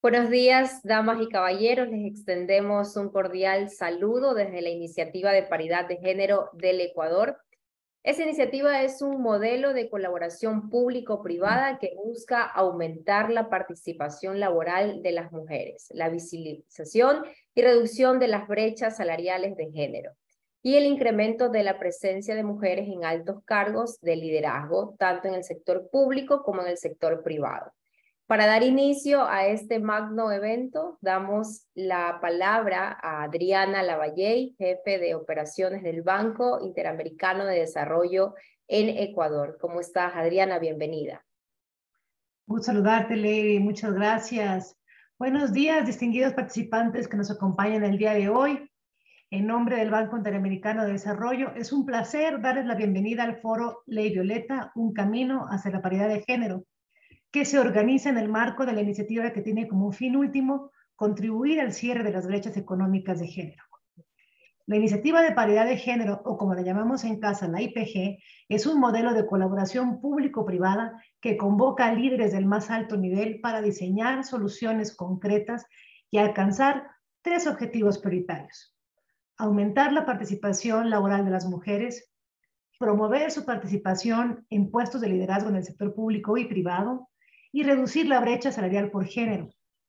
Buenos días, damas y caballeros. Les extendemos un cordial saludo desde la Iniciativa de Paridad de Género del Ecuador. Esta iniciativa es un modelo de colaboración público-privada que busca aumentar la participación laboral de las mujeres, la visibilización y reducción de las brechas salariales de género y el incremento de la presencia de mujeres en altos cargos de liderazgo, tanto en el sector público como en el sector privado. Para dar inicio a este magno evento, damos la palabra a Adriana Lavalley, jefe de operaciones del Banco Interamericano de Desarrollo en Ecuador. ¿Cómo estás, Adriana? Bienvenida. Gusto saludarte, Levi. Muchas gracias. Buenos días, distinguidos participantes que nos acompañan el día de hoy. En nombre del Banco Interamericano de Desarrollo, es un placer darles la bienvenida al foro Ley Violeta, un camino hacia la paridad de género, que se organiza en el marco de la iniciativa que tiene como fin último contribuir al cierre de las brechas económicas de género. La iniciativa de paridad de género, o como la llamamos en casa, la IPG, es un modelo de colaboración público-privada que convoca a líderes del más alto nivel para diseñar soluciones concretas y alcanzar tres objetivos prioritarios: aumentar la participación laboral de las mujeres, promover su participación en puestos de liderazgo en el sector público y privado, y reducir la brecha salarial por género.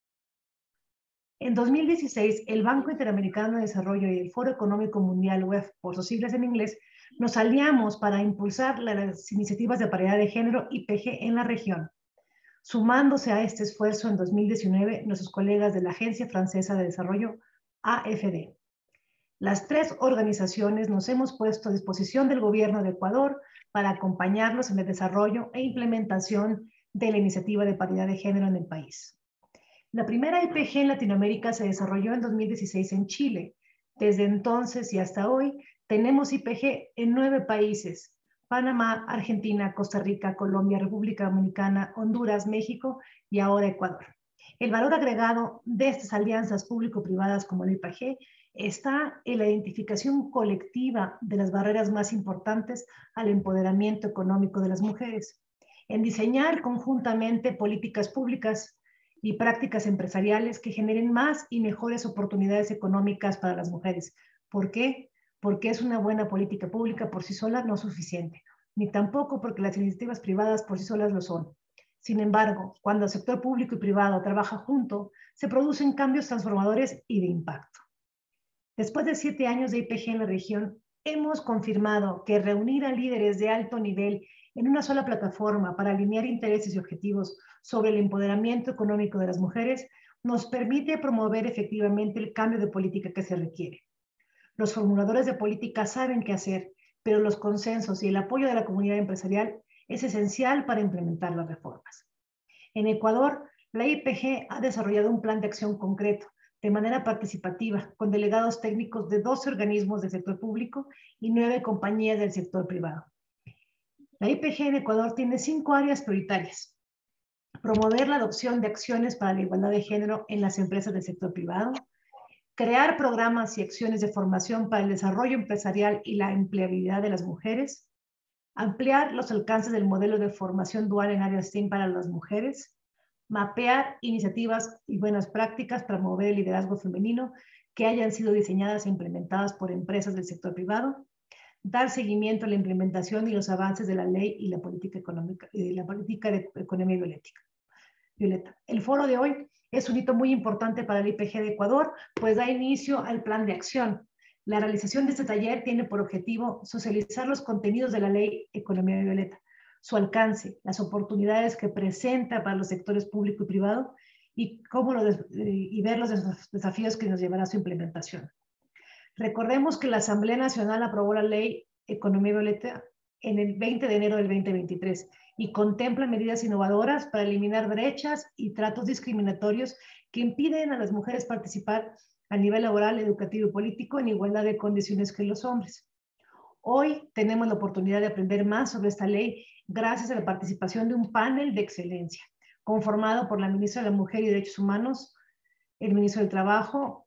En 2016, el Banco Interamericano de Desarrollo y el Foro Económico Mundial, WEF, por sus siglas en inglés, nos aliamos para impulsar las iniciativas de paridad de género IPG en la región. Sumándose a este esfuerzo en 2019, nuestros colegas de la Agencia Francesa de Desarrollo, AFD. Las tres organizaciones nos hemos puesto a disposición del gobierno de Ecuador para acompañarlos en el desarrollo e implementación de la iniciativa de paridad de género en el país. La primera IPG en Latinoamérica se desarrolló en 2016 en Chile. Desde entonces y hasta hoy tenemos IPG en 9 países: Panamá, Argentina, Costa Rica, Colombia, República Dominicana, Honduras, México y ahora Ecuador. El valor agregado de estas alianzas público-privadas como la IPG está en la identificación colectiva de las barreras más importantes al empoderamiento económico de las mujeres, en diseñar conjuntamente políticas públicas y prácticas empresariales que generen más y mejores oportunidades económicas para las mujeres. ¿Por qué? Porque es una buena política pública por sí sola no suficiente, ni tampoco porque las iniciativas privadas por sí solas lo son. Sin embargo, cuando el sector público y privado trabajan juntos, se producen cambios transformadores y de impacto. Después de 7 años de IPG en la región, hemos confirmado que reunir a líderes de alto nivel en una sola plataforma para alinear intereses y objetivos sobre el empoderamiento económico de las mujeres nos permite promover efectivamente el cambio de política que se requiere. Los formuladores de política saben qué hacer, pero los consensos y el apoyo de la comunidad empresarial es esencial para implementar las reformas. En Ecuador, la IPG ha desarrollado un plan de acción concreto de manera participativa, con delegados técnicos de 12 organismos del sector público y 9 compañías del sector privado. La IPG en Ecuador tiene 5 áreas prioritarias: promover la adopción de acciones para la igualdad de género en las empresas del sector privado, crear programas y acciones de formación para el desarrollo empresarial y la empleabilidad de las mujeres, ampliar los alcances del modelo de formación dual en áreas STEAM para las mujeres, mapear iniciativas y buenas prácticas para promover el liderazgo femenino que hayan sido diseñadas e implementadas por empresas del sector privado, dar seguimiento a la implementación y los avances de la ley y la política económica, la política de economía violeta. El foro de hoy es un hito muy importante para el IPG de Ecuador, pues da inicio al plan de acción. La realización de este taller tiene por objetivo socializar los contenidos de la ley Economía Violeta, su alcance, las oportunidades que presenta para los sectores público y privado y ver los desafíos que nos llevará a su implementación. Recordemos que la Asamblea Nacional aprobó la ley Economía Violeta en el 20 de enero del 2023 y contempla medidas innovadoras para eliminar brechas y tratos discriminatorios que impiden a las mujeres participar a nivel laboral, educativo y político en igualdad de condiciones que los hombres. Hoy tenemos la oportunidad de aprender más sobre esta ley gracias a la participación de un panel de excelencia conformado por la ministra de la Mujer y Derechos Humanos, el ministro del Trabajo,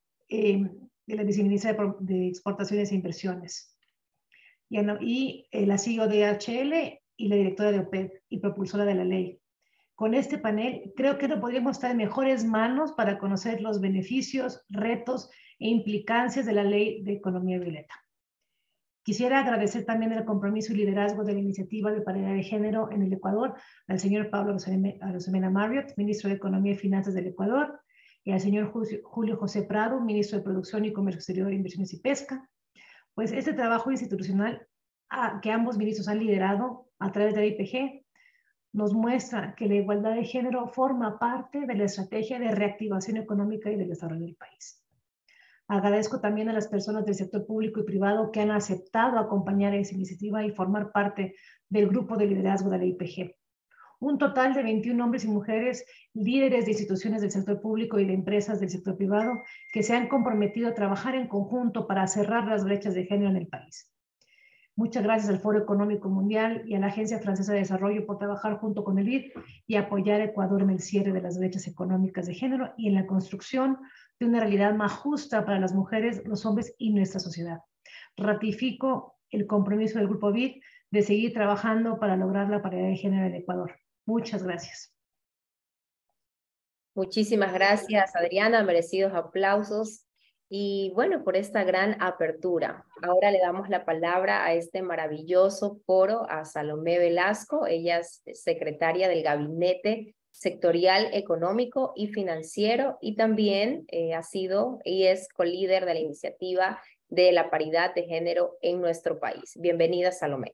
la viceministra de Exportaciones e Inversiones, y la CEO de HL y la directora de OPED y propulsora de la ley. Con este panel, creo que no podríamos estar en mejores manos para conocer los beneficios, retos e implicancias de la Ley de Economía Violeta. Quisiera agradecer también el compromiso y liderazgo de la Iniciativa de Paridad de Género en el Ecuador al señor Pablo Arosemena Marriott, ministro de Economía y Finanzas del Ecuador, y al señor Julio José Prado, ministro de Producción y Comercio Exterior, Inversiones y Pesca. Pues este trabajo institucional que ambos ministros han liderado a través de la IPG nos muestra que la igualdad de género forma parte de la estrategia de reactivación económica y de desarrollo del país. Agradezco también a las personas del sector público y privado que han aceptado acompañar esa iniciativa y formar parte del grupo de liderazgo de la IPG. Un total de 21 hombres y mujeres, líderes de instituciones del sector público y de empresas del sector privado, que se han comprometido a trabajar en conjunto para cerrar las brechas de género en el país. Muchas gracias al Foro Económico Mundial y a la Agencia Francesa de Desarrollo por trabajar junto con el BID y apoyar a Ecuador en el cierre de las brechas económicas de género y en la construcción de una realidad más justa para las mujeres, los hombres y nuestra sociedad. Ratifico el compromiso del Grupo BID de seguir trabajando para lograr la paridad de género en Ecuador. Muchas gracias. Muchísimas gracias, Adriana. Merecidos aplausos. Y bueno, por esta gran apertura. Ahora le damos la palabra a este maravilloso foro a Salomé Velasco. Ella es secretaria del Gabinete Sectorial Económico y Financiero y también ha sido y es colíder de la iniciativa de la paridad de género en nuestro país. Bienvenida, Salomé.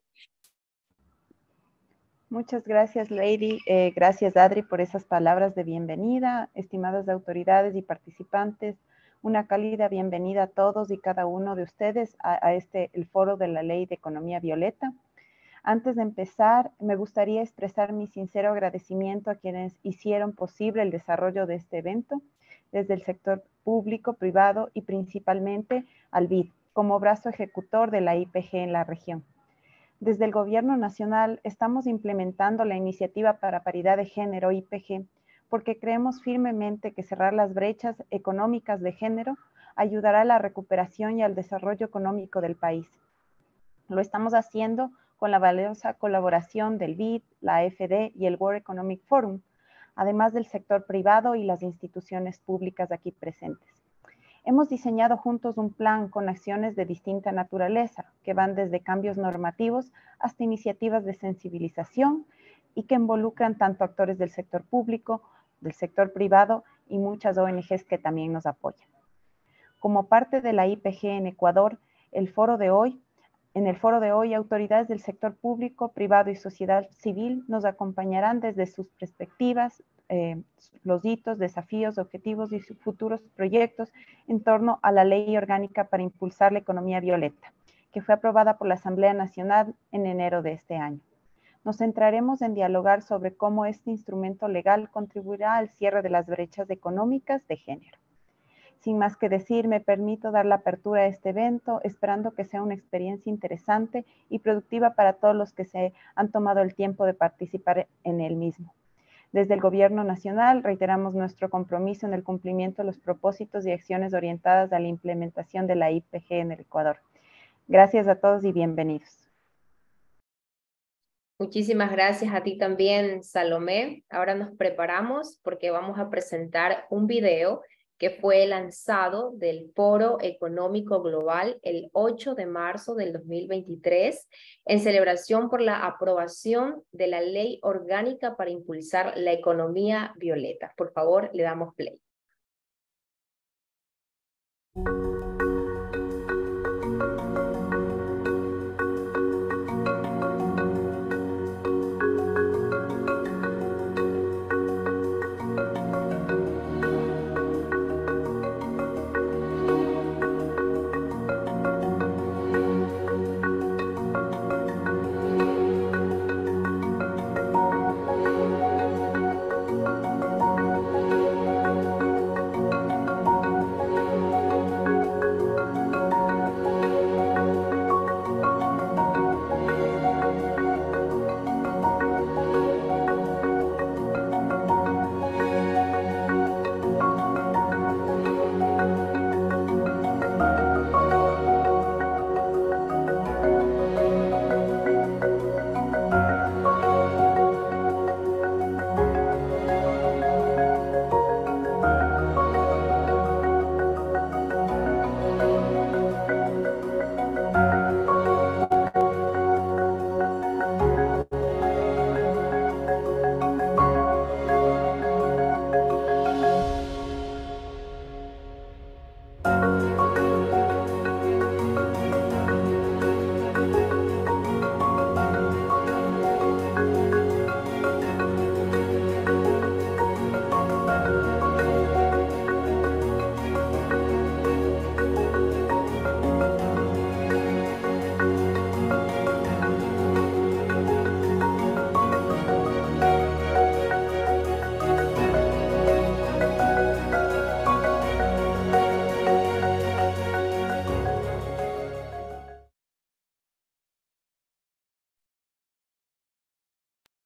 Muchas gracias, Lady. Gracias, Adri, por esas palabras de bienvenida. Estimadas autoridades y participantes, una cálida bienvenida a todos y cada uno de ustedes a el foro de la Ley de Economía Violeta. Antes de empezar, me gustaría expresar mi sincero agradecimiento a quienes hicieron posible el desarrollo de este evento, desde el sector público, privado y principalmente al BID, como brazo ejecutor de la IPG en la región. Desde el Gobierno Nacional estamos implementando la Iniciativa para Paridad de Género, IPG, porque creemos firmemente que cerrar las brechas económicas de género ayudará a la recuperación y al desarrollo económico del país. Lo estamos haciendo con la valiosa colaboración del BID, la AFD y el World Economic Forum, además del sector privado y las instituciones públicas aquí presentes. Hemos diseñado juntos un plan con acciones de distinta naturaleza, que van desde cambios normativos hasta iniciativas de sensibilización y que involucran tanto actores del sector público, del sector privado y muchas ONGs que también nos apoyan. Como parte de la IPG en Ecuador, en el foro de hoy, autoridades del sector público, privado y sociedad civil nos acompañarán desde sus perspectivas, los hitos, desafíos, objetivos y sus futuros proyectos en torno a la Ley Orgánica para impulsar la economía violeta, que fue aprobada por la Asamblea Nacional en enero de este año. Nos centraremos en dialogar sobre cómo este instrumento legal contribuirá al cierre de las brechas económicas de género. Sin más que decir, me permito dar la apertura a este evento, esperando que sea una experiencia interesante y productiva para todos los que se han tomado el tiempo de participar en el mismo. Desde el Gobierno Nacional reiteramos nuestro compromiso en el cumplimiento de los propósitos y acciones orientadas a la implementación de la IPG en el Ecuador. Gracias a todos y bienvenidos. Muchísimas gracias a ti también, Salomé. Ahora nos preparamos porque vamos a presentar un video que fue lanzado del Foro Económico Global el 8 de marzo del 2023 en celebración por la aprobación de la Ley Orgánica para impulsar la economía violeta. Por favor, le damos play.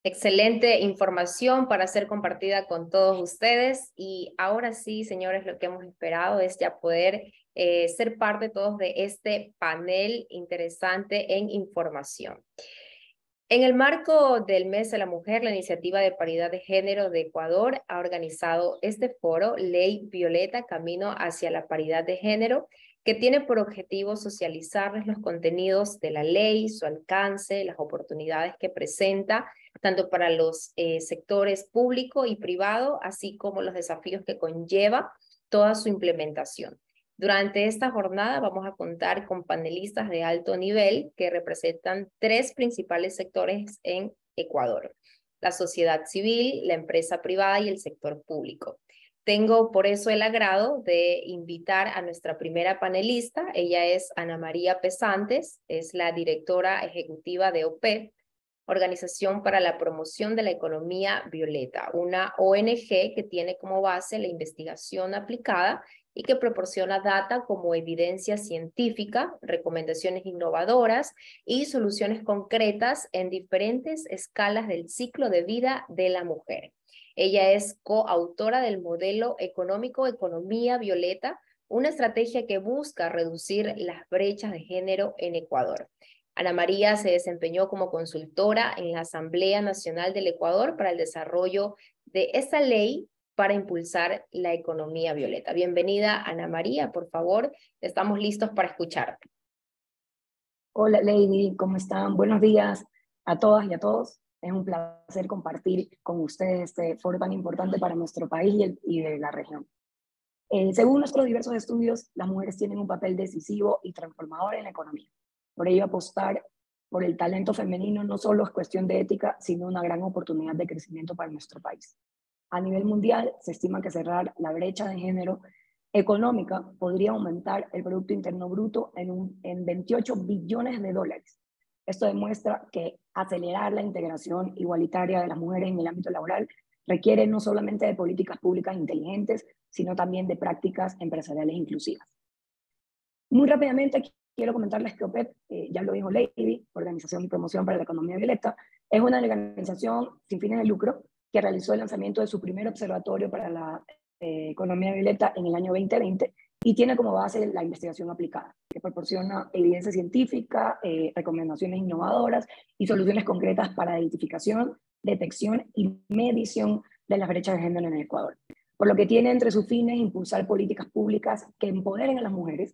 Excelente información para ser compartida con todos ustedes. Y ahora sí, señores, lo que hemos esperado es ya poder ser parte todos de este panel interesante en información. En el marco del Mes de la Mujer, la Iniciativa de Paridad de Género de Ecuador ha organizado este foro, Ley Violeta, Camino hacia la Paridad de Género, que tiene por objetivo socializarles los contenidos de la ley, su alcance, las oportunidades que presenta, tanto para los sectores público y privado, así como los desafíos que conlleva toda su implementación. Durante esta jornada vamos a contar con panelistas de alto nivel que representan 3 principales sectores en Ecuador: la sociedad civil, la empresa privada y el sector público. Tengo por eso el agrado de invitar a nuestra primera panelista. Ella es Ana María Pesantes, es la directora ejecutiva de OPEP, Organización para la Promoción de la Economía Violeta, una ONG que tiene como base la investigación aplicada y que proporciona data como evidencia científica, recomendaciones innovadoras y soluciones concretas en diferentes escalas del ciclo de vida de la mujer. Ella es coautora del modelo económico Economía Violeta, una estrategia que busca reducir las brechas de género en Ecuador. Ana María se desempeñó como consultora en la Asamblea Nacional del Ecuador para el desarrollo de esta ley para impulsar la economía violeta. Bienvenida, Ana María, por favor, estamos listos para escucharte. Hola, Lady, ¿cómo están? Buenos días a todas y a todos. Es un placer compartir con ustedes este foro tan importante para nuestro país y de la región. Según nuestros diversos estudios, las mujeres tienen un papel decisivo y transformador en la economía. Por ello, apostar por el talento femenino no solo es cuestión de ética, sino una gran oportunidad de crecimiento para nuestro país. A nivel mundial, se estima que cerrar la brecha de género económica podría aumentar el Producto Interno Bruto en 28 billones de dólares. Esto demuestra que acelerar la integración igualitaria de las mujeres en el ámbito laboral requiere no solamente de políticas públicas inteligentes, sino también de prácticas empresariales inclusivas. Muy rápidamente quiero comentarles que OPEP, ya lo dijo Lady, Organización y Promoción para la Economía Violeta, es una organización sin fines de lucro que realizó el lanzamiento de su primer observatorio para la economía violeta en el año 2020 y tiene como base la investigación aplicada, que proporciona evidencia científica, recomendaciones innovadoras y soluciones concretas para la identificación, detección y medición de las brechas de género en el Ecuador. Por lo que tiene entre sus fines impulsar políticas públicas que empoderen a las mujeres,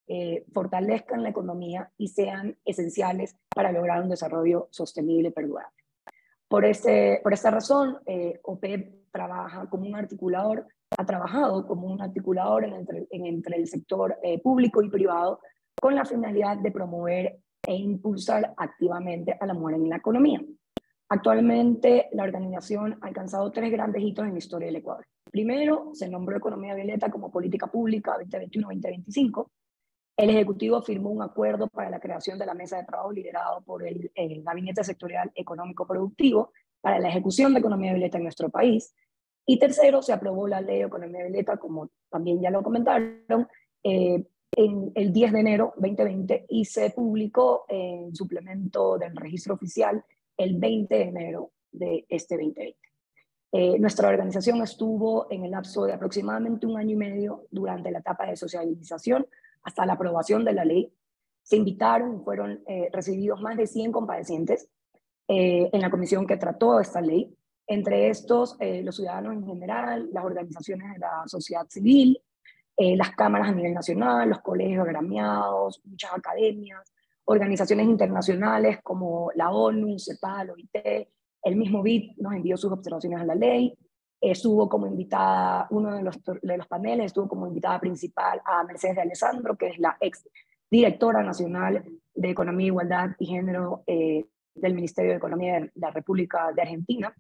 fortalezcan la economía y sean esenciales para lograr un desarrollo sostenible y perdurable. Por esta razón, OPEP trabaja como un articulador, ha trabajado como un articulador entre el sector público y privado con la finalidad de promover e impulsar activamente a la mujer en la economía. Actualmente, la organización ha alcanzado 3 grandes hitos en la historia del Ecuador. Primero, se nombró Economía Violeta como política pública 2021-2025. El Ejecutivo firmó un acuerdo para la creación de la mesa de trabajo liderado por el Gabinete Sectorial Económico Productivo para la ejecución de economía violeta en nuestro país. Y tercero, se aprobó la ley de economía violeta, como también ya lo comentaron, en el 10 de enero 2020 y se publicó en suplemento del registro oficial el 20 de enero de este 2020. Nuestra organización estuvo en el lapso de aproximadamente 1 año y medio durante la etapa de socialización hasta la aprobación de la ley. Se invitaron y fueron recibidos más de 100 comparecientes en la comisión que trató esta ley. Entre estos, los ciudadanos en general, las organizaciones de la sociedad civil, las cámaras a nivel nacional, los colegios agremiados, muchas academias, organizaciones internacionales como la ONU, CEPAL, OIT, el mismo BID nos envió sus observaciones a la ley. Estuvo como invitada, uno de los paneles estuvo como invitada principal a Mercedes de Alessandro, que es la ex directora nacional de Economía, Igualdad y Género del Ministerio de Economía de la República de Argentina.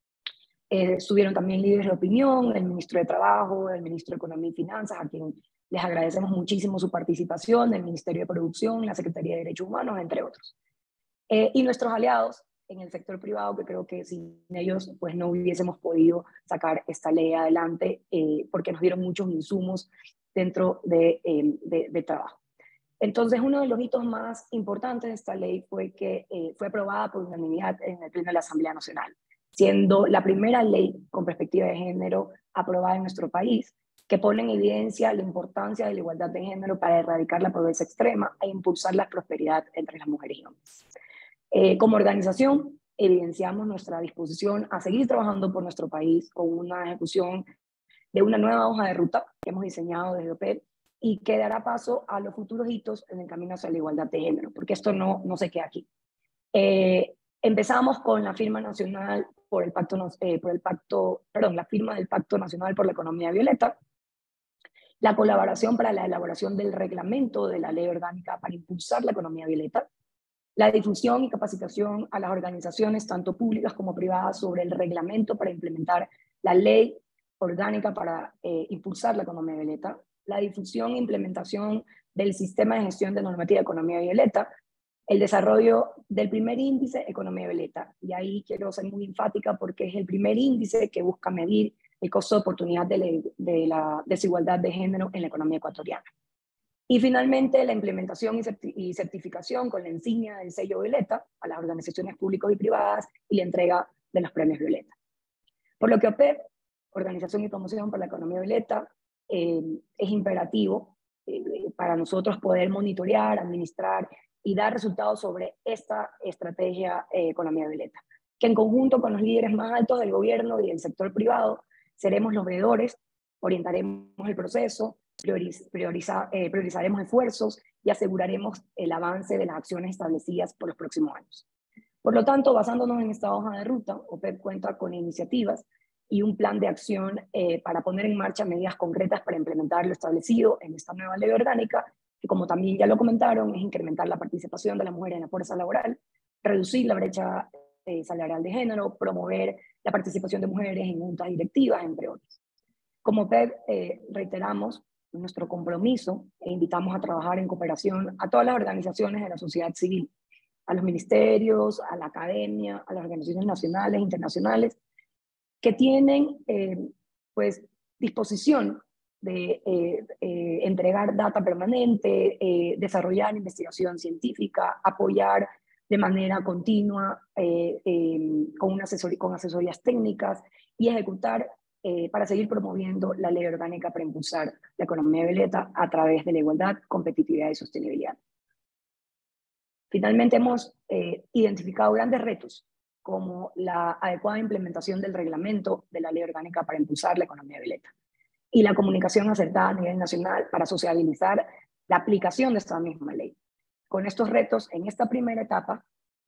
Estuvieron también líderes de opinión, el ministro de Trabajo, el ministro de Economía y Finanzas, a quien les agradecemos muchísimo su participación, el Ministerio de Producción, la Secretaría de Derechos Humanos, entre otros. Y nuestros aliados en el sector privado, que creo que sin ellos pues no hubiésemos podido sacar esta ley adelante, porque nos dieron muchos insumos dentro de trabajo. Entonces, uno de los hitos más importantes de esta ley fue que fue aprobada por unanimidad en el Pleno de la Asamblea Nacional, siendo la primera ley con perspectiva de género aprobada en nuestro país, que pone en evidencia la importancia de la igualdad de género para erradicar la pobreza extrema e impulsar la prosperidad entre las mujeres y hombres. Como organización, evidenciamos nuestra disposición a seguir trabajando por nuestro país con una ejecución de una nueva hoja de ruta que hemos diseñado desde OPEP y que dará paso a los futuros hitos en el camino hacia la igualdad de género, porque esto no se queda aquí. Empezamos con la firma nacional la firma del Pacto Nacional por la Economía Violeta, la colaboración para la elaboración del reglamento de la ley orgánica para impulsar la economía violeta, la difusión y capacitación a las organizaciones, tanto públicas como privadas, sobre el reglamento para implementar la ley orgánica para impulsar la economía violeta, la difusión e implementación del sistema de gestión de normativa de economía violeta, el desarrollo del primer índice economía violeta. Y ahí quiero ser muy enfática porque es el primer índice que busca medir el costo de oportunidad de la desigualdad de género en la economía ecuatoriana. Y finalmente, la implementación y certificación con la insignia del sello Violeta a las organizaciones públicas y privadas y la entrega de los premios Violeta. Por lo que OPEP, Organización y Promoción para la Economía Violeta, es imperativo para nosotros poder monitorear, administrar y dar resultados sobre esta estrategia Economía Violeta, que en conjunto con los líderes más altos del gobierno y del sector privado seremos los veedores, orientaremos el proceso, priorizaremos esfuerzos y aseguraremos el avance de las acciones establecidas por los próximos años. Por lo tanto, basándonos en esta hoja de ruta, OPEP cuenta con iniciativas y un plan de acción para poner en marcha medidas concretas para implementar lo establecido en esta nueva ley orgánica, que como también ya lo comentaron, es incrementar la participación de las mujeres en la fuerza laboral, reducir la brecha salarial de género, promover la participación de mujeres en juntas directivas, entre otros. Como OPEP, reiteramos nuestro compromiso e invitamos a trabajar en cooperación a todas las organizaciones de la sociedad civil, a los ministerios, a la academia, a las organizaciones nacionales e internacionales, que tienen pues, disposición de entregar data permanente, desarrollar investigación científica, apoyar de manera continua con asesorías técnicas y ejecutar para seguir promoviendo la ley orgánica para impulsar la economía violeta a través de la igualdad, competitividad y sostenibilidad. Finalmente hemos identificado grandes retos como la adecuada implementación del reglamento de la ley orgánica para impulsar la economía violeta y la comunicación acertada a nivel nacional para sociabilizar la aplicación de esta misma ley. Con estos retos, en esta primera etapa,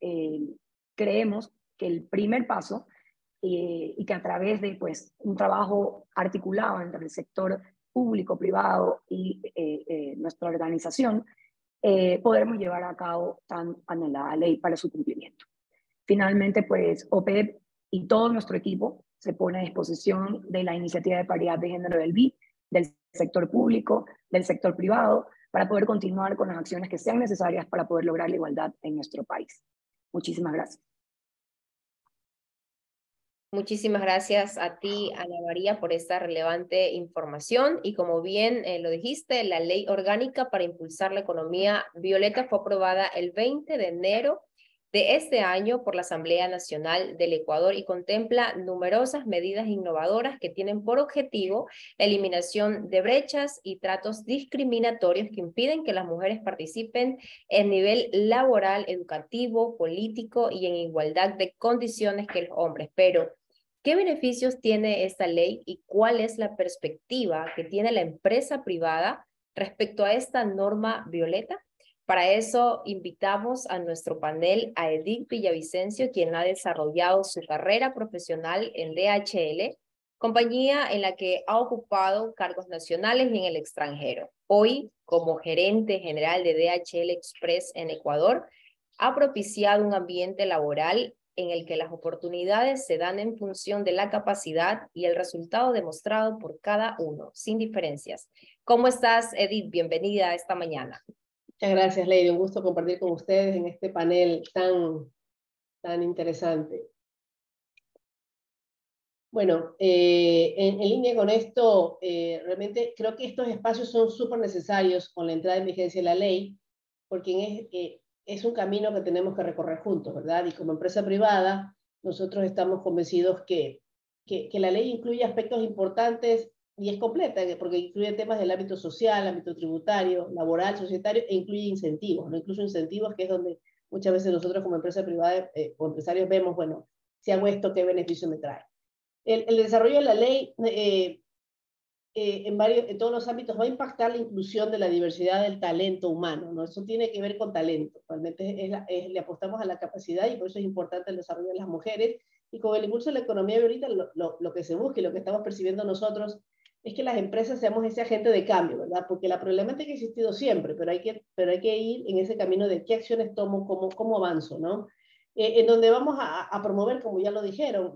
creemos que el primer paso y que a través de pues, un trabajo articulado entre el sector público, privado y nuestra organización, podremos llevar a cabo tan anhelada ley para su cumplimiento. Finalmente, pues OPEP y todo nuestro equipo se pone a disposición de la iniciativa de paridad de género del BID, del sector público, del sector privado, para poder continuar con las acciones que sean necesarias para poder lograr la igualdad en nuestro país. Muchísimas gracias. Muchísimas gracias a ti, Ana María, por esta relevante información. Y como bien lo dijiste, la Ley Orgánica para Impulsar la Economía Violeta fue aprobada el 20 de enero de este año por la Asamblea Nacional del Ecuador y contempla numerosas medidas innovadoras que tienen por objetivo la eliminación de brechas y tratos discriminatorios que impiden que las mujeres participen en nivel laboral, educativo, político y en igualdad de condiciones que los hombres. Pero, ¿qué beneficios tiene esta ley y cuál es la perspectiva que tiene la empresa privada respecto a esta norma violeta? Para eso invitamos a nuestro panel a Edith Villavicencio, quien ha desarrollado su carrera profesional en DHL, compañía en la que ha ocupado cargos nacionales y en el extranjero. Hoy, como gerente general de DHL Express en Ecuador, ha propiciado un ambiente laboral en el que las oportunidades se dan en función de la capacidad y el resultado demostrado por cada uno, sin diferencias. ¿Cómo estás, Edith? Bienvenida esta mañana. Muchas gracias, Lady. Un gusto compartir con ustedes en este panel tan interesante. Bueno, en línea con esto, realmente creo que estos espacios son súper necesarios con la entrada en vigencia de la ley, porque es un camino que tenemos que recorrer juntos, ¿verdad? Y como empresa privada, nosotros estamos convencidos que la ley incluye aspectos importantes y es completa, porque incluye temas del ámbito social, ámbito tributario, laboral, societario, e incluye incentivos, ¿no? Incluso incentivos, que es donde muchas veces nosotros como empresa privada o empresarios vemos, bueno, si hago esto, ¿qué beneficio me trae? El desarrollo de la ley en todos los ámbitos va a impactar la inclusión de la diversidad del talento humano, ¿no? Eso tiene que ver con talento, realmente le apostamos a la capacidad y por eso es importante el desarrollo de las mujeres, y con el impulso de la economía de ahorita lo que se busca y lo que estamos percibiendo nosotros es que las empresas seamos ese agente de cambio, ¿verdad? Porque la problemática ha existido siempre, pero hay que ir en ese camino de qué acciones tomo, cómo avanzo, ¿no? En donde vamos a promover, como ya lo dijeron,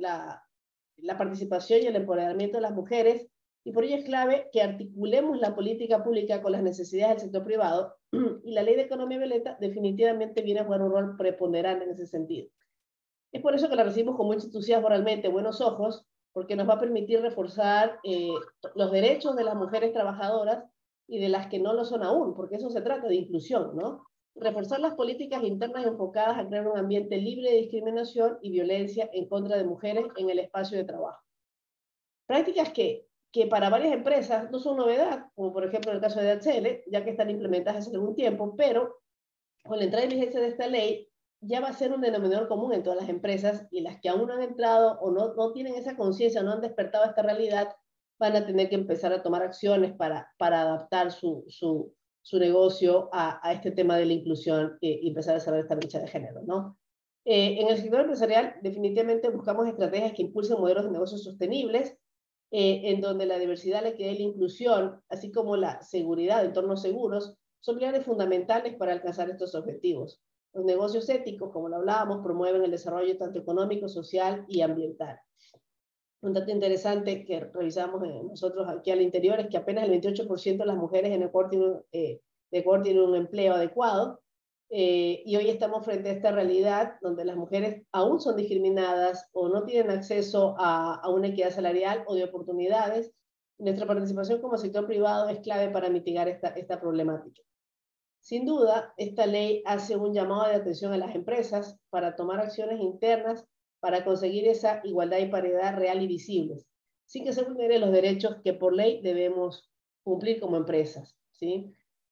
la participación y el empoderamiento de las mujeres, y por ello es clave que articulemos la política pública con las necesidades del sector privado, y la ley de economía violeta definitivamente viene a jugar un rol preponderante en ese sentido. Es por eso que la recibimos con mucho entusiasmo, realmente, buenos ojos, porque nos va a permitir reforzar los derechos de las mujeres trabajadoras y de las que no lo son aún, porque eso se trata de inclusión, ¿no? Reforzar las políticas internas enfocadas a crear un ambiente libre de discriminación y violencia en contra de mujeres en el espacio de trabajo. Prácticas que para varias empresas no son novedad, como por ejemplo en el caso de DHL, ya que están implementadas hace algún tiempo, pero con la entrada en vigencia de esta ley, ya va a ser un denominador común en todas las empresas, y las que aún no han entrado o no tienen esa conciencia, no han despertado esta realidad, van a tener que empezar a tomar acciones para adaptar su negocio a este tema de la inclusión y empezar a cerrar esta brecha de género, ¿no? En el sector empresarial definitivamente buscamos estrategias que impulsen modelos de negocios sostenibles, en donde la diversidad, la equidad y la inclusión, así como la seguridad de entornos seguros, son pilares fundamentales para alcanzar estos objetivos. Los negocios éticos, como lo hablábamos, promueven el desarrollo tanto económico, social y ambiental. Un dato interesante que revisamos nosotros aquí al interior es que apenas el 28% de las mujeres en Ecuador tienen un empleo adecuado, y hoy estamos frente a esta realidad donde las mujeres aún son discriminadas o no tienen acceso a una equidad salarial o de oportunidades. Nuestra participación como sector privado es clave para mitigar esta problemática. Sin duda, esta ley hace un llamado de atención a las empresas para tomar acciones internas para conseguir esa igualdad y paridad real y visibles, sin que se vulneren los derechos que por ley debemos cumplir como empresas, ¿sí?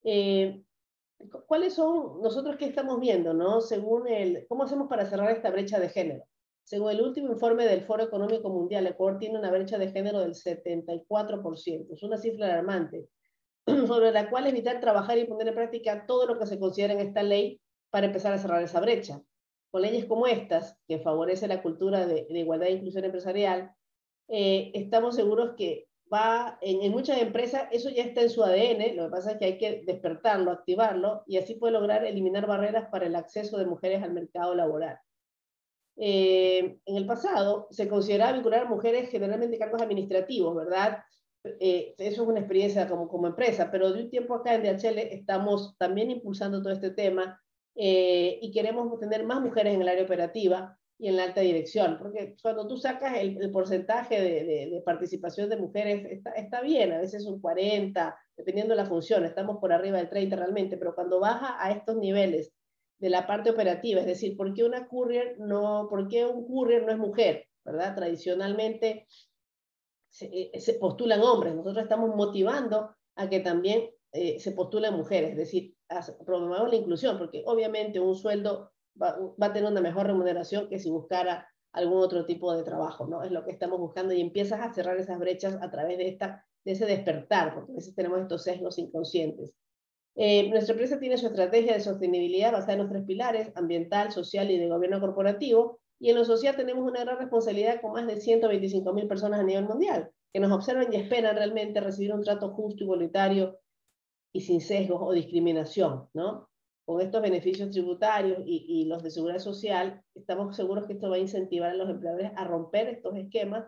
¿Cuáles son, nosotros qué estamos viendo, ¿no? ¿Cómo hacemos para cerrar esta brecha de género? Según el último informe del Foro Económico Mundial, Ecuador tiene una brecha de género del 74%, es una cifra alarmante, sobre la cual evitar trabajar y poner en práctica todo lo que se considera en esta ley para empezar a cerrar esa brecha. Con leyes como estas, que favorecen la cultura de igualdad e inclusión empresarial, estamos seguros que en muchas empresas eso ya está en su ADN, lo que pasa es que hay que despertarlo, activarlo, y así puede lograr eliminar barreras para el acceso de mujeres al mercado laboral. En el pasado se consideraba vincular a mujeres generalmente en cargos administrativos, ¿verdad? Eso es una experiencia como empresa, pero de un tiempo acá en DHL estamos también impulsando todo este tema, y queremos tener más mujeres en el área operativa y en la alta dirección, porque cuando tú sacas el porcentaje de participación de mujeres está bien, a veces un 40, dependiendo de la función, estamos por arriba del 30 realmente, pero cuando baja a estos niveles de la parte operativa, es decir, ¿por qué un courier no es mujer? ¿Verdad? Tradicionalmente se postulan hombres, nosotros estamos motivando a que también se postulen mujeres, es decir, promovemos la inclusión, porque obviamente un sueldo va a tener una mejor remuneración que si buscara algún otro tipo de trabajo, ¿no? Es lo que estamos buscando, y empiezas a cerrar esas brechas a través de ese despertar, porque a veces tenemos estos sesgos inconscientes. Nuestra empresa tiene su estrategia de sostenibilidad basada en los 3 pilares, ambiental, social y de gobierno corporativo, y en lo social tenemos una gran responsabilidad con más de 125.000 personas a nivel mundial, que nos observan y esperan realmente recibir un trato justo, igualitario y sin sesgos o discriminación, ¿no? Con estos beneficios tributarios y los de seguridad social, estamos seguros que esto va a incentivar a los empleadores a romper estos esquemas,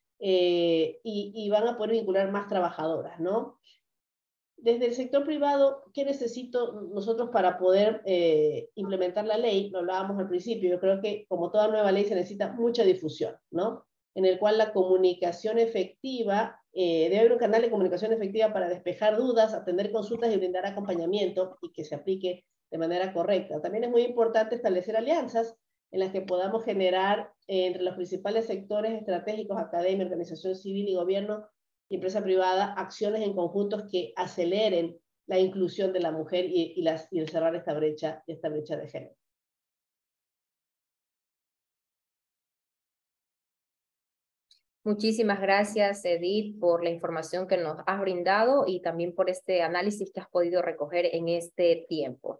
y van a poder vincular más trabajadoras, ¿no? Desde el sector privado, ¿qué necesito nosotros para poder implementar la ley? Lo hablábamos al principio, yo creo que como toda nueva ley se necesita mucha difusión, ¿no? En el cual la comunicación efectiva, debe haber un canal de comunicación efectiva para despejar dudas, atender consultas y brindar acompañamiento, y que se aplique de manera correcta. También es muy importante establecer alianzas en las que podamos generar entre los principales sectores estratégicos, academia, organización civil y gobierno y empresa privada, acciones en conjuntos que aceleren la inclusión de la mujer y cerrar esta brecha de género. Muchísimas gracias, Edith, por la información que nos has brindado y también por este análisis que has podido recoger en este tiempo.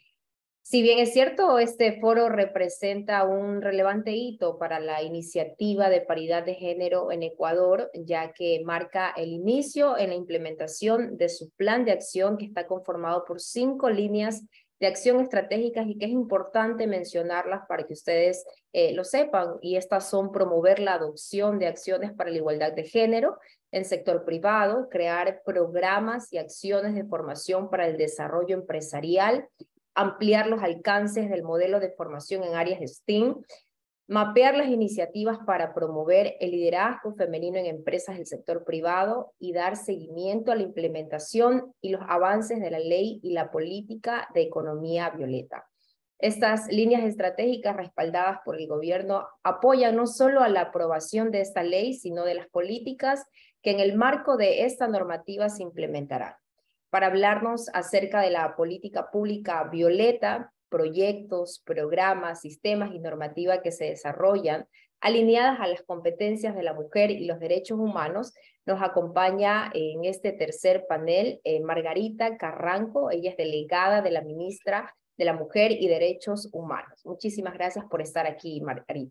Si bien es cierto, este foro representa un relevante hito para la iniciativa de paridad de género en Ecuador, ya que marca el inicio en la implementación de su plan de acción que está conformado por 5 líneas de acción estratégicas y que es importante mencionarlas para que ustedes lo sepan. Y estas son promover la adopción de acciones para la igualdad de género en sector privado, crear programas y acciones de formación para el desarrollo empresarial, ampliar los alcances del modelo de formación en áreas de STEAM, mapear las iniciativas para promover el liderazgo femenino en empresas del sector privado y dar seguimiento a la implementación y los avances de la ley y la política de economía violeta. Estas líneas estratégicas respaldadas por el gobierno apoyan no solo a la aprobación de esta ley, sino de las políticas que en el marco de esta normativa se implementarán. Para hablarnos acerca de la política pública violeta, proyectos, programas, sistemas y normativa que se desarrollan alineadas a las competencias de la mujer y los derechos humanos, nos acompaña en este tercer panel Margarita Carranco. Ella es delegada de la ministra de la Mujer y Derechos Humanos. Muchísimas gracias por estar aquí, Margarita.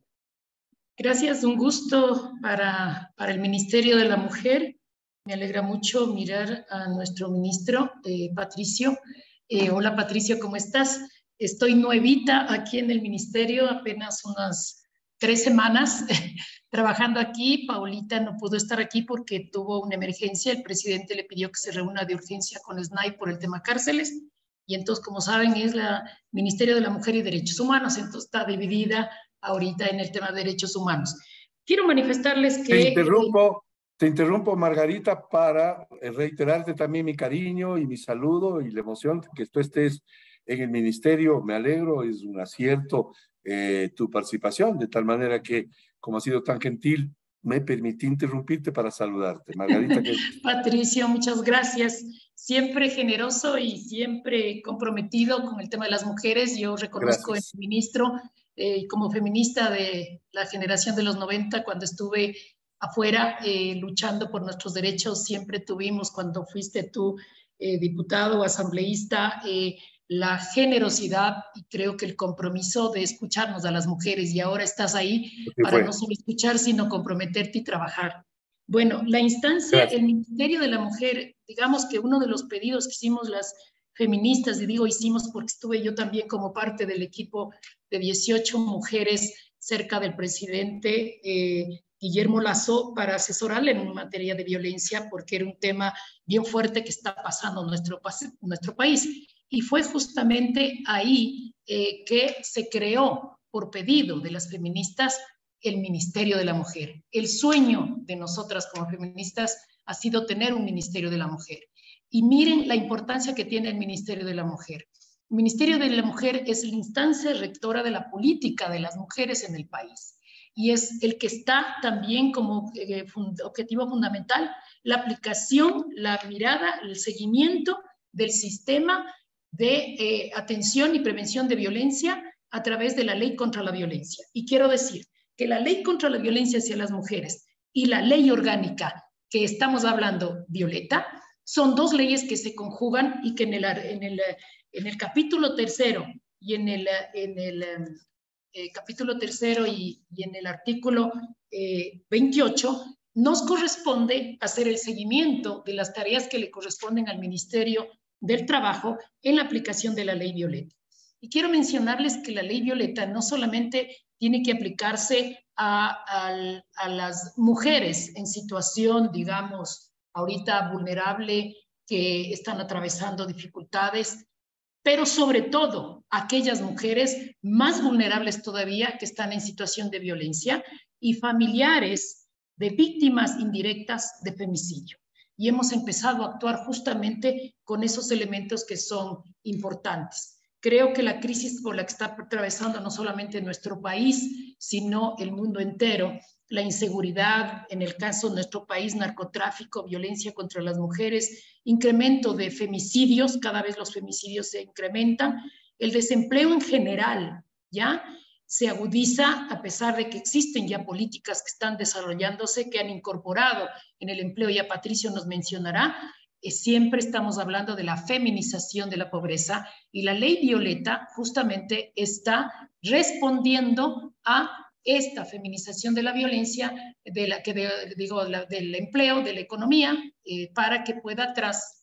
Gracias, un gusto para el Ministerio de la Mujer. Me alegra mucho mirar a nuestro ministro, Patricio. Hola, Patricio, ¿cómo estás? Estoy nuevita aquí en el ministerio, apenas unas 3 semanas trabajando aquí. Paulita no pudo estar aquí porque tuvo una emergencia. El presidente le pidió que se reúna de urgencia con SNAI por el tema cárceles. Y entonces, como saben, es el Ministerio de la Mujer y Derechos Humanos. Entonces, está dividida ahorita en el tema de derechos humanos. Quiero manifestarles que... Te interrumpo, Margarita, para reiterarte también mi cariño y mi saludo y la emoción que tú estés en el ministerio. Me alegro, es un acierto tu participación, de tal manera que, como has sido tan gentil, me permití interrumpirte para saludarte. Margarita. Patricio, muchas gracias. Siempre generoso y siempre comprometido con el tema de las mujeres. Yo reconozco en el ministro, como feminista de la generación de los 90, cuando estuve afuera luchando por nuestros derechos, siempre tuvimos, cuando fuiste tú diputado o asambleísta, la generosidad y creo que el compromiso de escucharnos a las mujeres, y ahora estás ahí para no solo escuchar, sino comprometerte y trabajar. Bueno, la instancia, el Ministerio de la Mujer, digamos que uno de los pedidos que hicimos las feministas, y digo hicimos porque estuve yo también como parte del equipo de 18 mujeres cerca del presidente Guillermo Lasso para asesorarle en materia de violencia, porque era un tema bien fuerte que está pasando en nuestro país. Y fue justamente ahí que se creó, por pedido de las feministas, el Ministerio de la Mujer. El sueño de nosotras como feministas ha sido tener un Ministerio de la Mujer. Y miren la importancia que tiene el Ministerio de la Mujer. El Ministerio de la Mujer es la instancia rectora de la política de las mujeres en el país. Y es el que está también como objetivo fundamental la aplicación, la mirada, el seguimiento del sistema de atención y prevención de violencia a través de la Ley contra la Violencia. Y quiero decir que la Ley contra la Violencia hacia las mujeres y la Ley orgánica que estamos hablando, Violeta, son 2 leyes que se conjugan y que en el capítulo 3 y en el capítulo 3 y en el artículo 28 nos corresponde hacer el seguimiento de las tareas que le corresponden al Ministerio del Trabajo en la aplicación de la Ley Violeta. Y quiero mencionarles que la Ley Violeta no solamente tiene que aplicarse a las mujeres en situación, digamos, ahorita vulnerable, que están atravesando dificultades, pero sobre todo aquellas mujeres más vulnerables todavía que están en situación de violencia y familiares de víctimas indirectas de femicidio. Y hemos empezado a actuar justamente con esos elementos que son importantes. Creo que la crisis por la que está atravesando no solamente nuestro país, sino el mundo entero, la inseguridad, en el caso de nuestro país, narcotráfico, violencia contra las mujeres, incremento de femicidios, cada vez los femicidios se incrementan, el desempleo en general, ¿ya? Se agudiza a pesar de que existen ya políticas que están desarrollándose, que han incorporado en el empleo, ya Patricio nos mencionará. Siempre estamos hablando de la feminización de la pobreza y la ley Violeta justamente está respondiendo a esta feminización de la violencia, del empleo, de la economía, para que pueda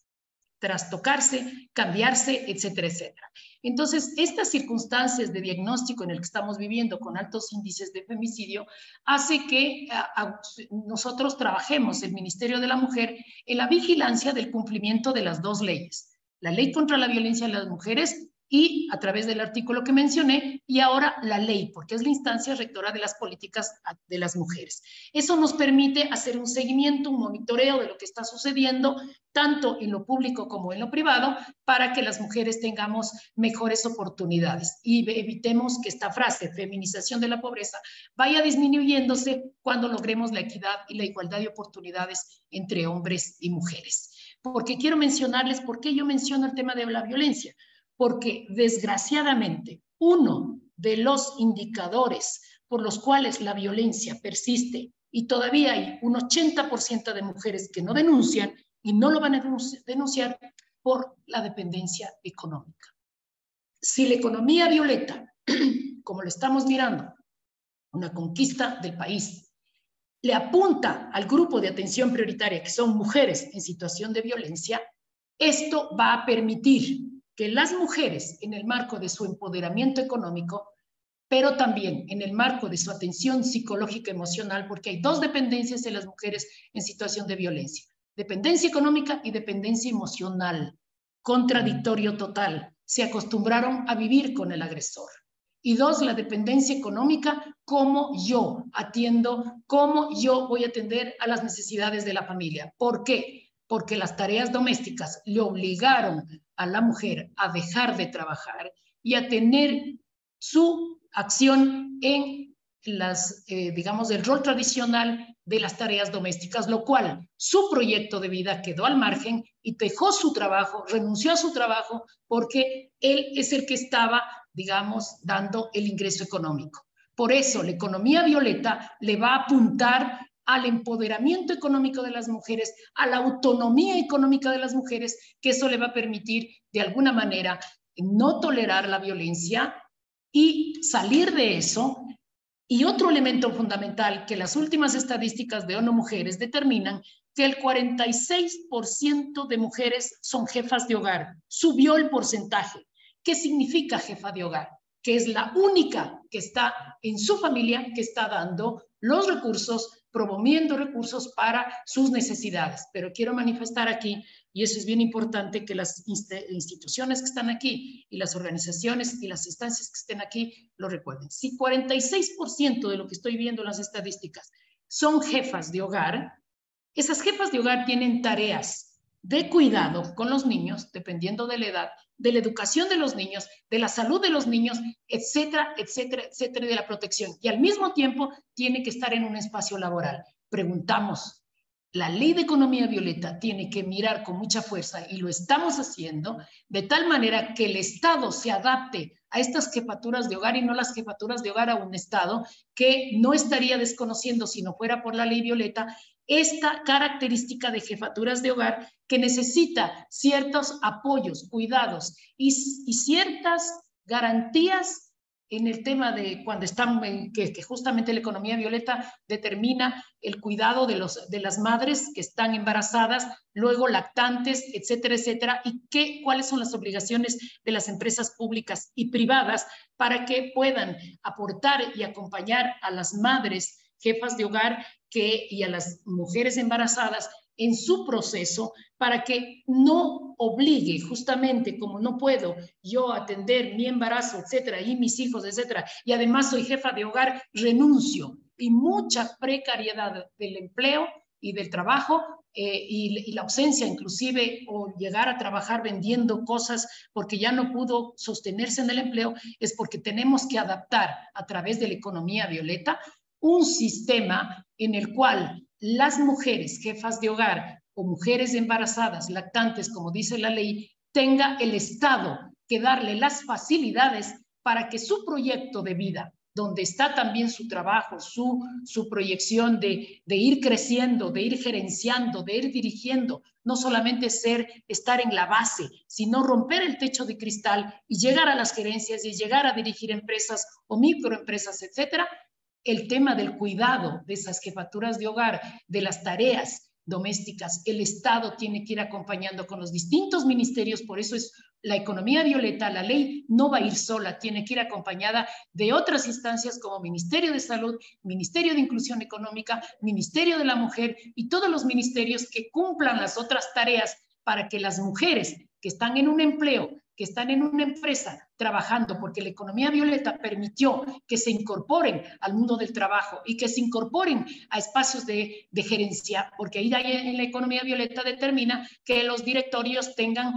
trastocarse, cambiarse, etcétera, etcétera. Entonces, estas circunstancias de diagnóstico en el que estamos viviendo con altos índices de femicidio hace que nosotros trabajemos, el Ministerio de la Mujer, en la vigilancia del cumplimiento de las dos leyes, la Ley contra la Violencia de las Mujeres y a través del artículo que mencioné, y ahora la ley, porque es la instancia rectora de las políticas de las mujeres. Eso nos permite hacer un seguimiento, un monitoreo de lo que está sucediendo, tanto en lo público como en lo privado, para que las mujeres tengamos mejores oportunidades y evitemos que esta frase, feminización de la pobreza, vaya disminuyéndose cuando logremos la equidad y la igualdad de oportunidades entre hombres y mujeres. Porque quiero mencionarles por qué yo menciono el tema de la violencia. Porque desgraciadamente uno de los indicadores por los cuales la violencia persiste y todavía hay un 80% de mujeres que no denuncian y no lo van a denunciar por la dependencia económica. Si la economía violeta, como lo estamos mirando, una conquista del país, le apunta al grupo de atención prioritaria que son mujeres en situación de violencia, esto va a permitir que las mujeres, en el marco de su empoderamiento económico, pero también en el marco de su atención psicológica emocional, porque hay dos dependencias de las mujeres en situación de violencia, dependencia económica y dependencia emocional, contradictorio total, se acostumbraron a vivir con el agresor. Y dos, la dependencia económica, cómo yo atiendo, cómo yo voy a atender a las necesidades de la familia. ¿Por qué? Porque las tareas domésticas le obligaron a la mujer a dejar de trabajar y a tener su acción en las, digamos, el rol tradicional de las tareas domésticas, lo cual su proyecto de vida quedó al margen y dejó su trabajo, renunció a su trabajo porque él es el que estaba, digamos, dando el ingreso económico. Por eso la economía violeta le va a apuntar al empoderamiento económico de las mujeres, a la autonomía económica de las mujeres, que eso le va a permitir de alguna manera no tolerar la violencia y salir de eso. Y otro elemento fundamental que las últimas estadísticas de ONU Mujeres determinan que el 46% de mujeres son jefas de hogar. Subió el porcentaje. ¿Qué significa jefa de hogar? Que es la única que está en su familia, que está dando los recursos, promoviendo recursos para sus necesidades. Pero quiero manifestar aquí, y eso es bien importante, que las instituciones que están aquí y las organizaciones y las instancias que estén aquí lo recuerden. Si 46% de lo que estoy viendo en las estadísticas son jefas de hogar, esas jefas de hogar tienen tareas de cuidado con los niños, dependiendo de la edad, de la educación de los niños, de la salud de los niños, etcétera, etcétera, etcétera, de la protección. Y al mismo tiempo tiene que estar en un espacio laboral. Preguntamos, la ley de economía violeta tiene que mirar con mucha fuerza, y lo estamos haciendo, de tal manera que el Estado se adapte a estas jefaturas de hogar y no las jefaturas de hogar a un Estado que no estaría desconociendo, si no fuera por la ley violeta, esta característica de jefaturas de hogar que necesita ciertos apoyos, cuidados y ciertas garantías en el tema de cuando están, que justamente la economía violeta determina el cuidado de las madres que están embarazadas, luego lactantes, etcétera, etcétera, y cuáles son las obligaciones de las empresas públicas y privadas para que puedan aportar y acompañar a las madres jefas de hogar y a las mujeres embarazadas en su proceso, para que no obligue, justamente como no puedo yo atender mi embarazo, etcétera, y mis hijos, etcétera, y además soy jefa de hogar, renuncio, y mucha precariedad del empleo y del trabajo y la ausencia inclusive, o llegar a trabajar vendiendo cosas porque ya no pudo sostenerse en el empleo, es porque tenemos que adaptar a través de la economía violeta un sistema en el cual las mujeres jefas de hogar o mujeres embarazadas, lactantes, como dice la ley, tenga el Estado que darle las facilidades para que su proyecto de vida, donde está también su trabajo, su proyección de ir creciendo, de ir gerenciando, de ir dirigiendo, no solamente estar en la base, sino romper el techo de cristal y llegar a las gerencias y llegar a dirigir empresas o microempresas, etcétera. El tema del cuidado de esas jefaturas de hogar, de las tareas domésticas, el Estado tiene que ir acompañando con los distintos ministerios, por eso es la economía violeta, la ley no va a ir sola, tiene que ir acompañada de otras instancias como Ministerio de Salud, Ministerio de Inclusión Económica, Ministerio de la Mujer y todos los ministerios que cumplan las otras tareas para que las mujeres que están en un empleo, que están en una empresa trabajando, porque la economía violeta permitió que se incorporen al mundo del trabajo y que se incorporen a espacios de gerencia, porque ahí en la economía violeta determina que los directorios tengan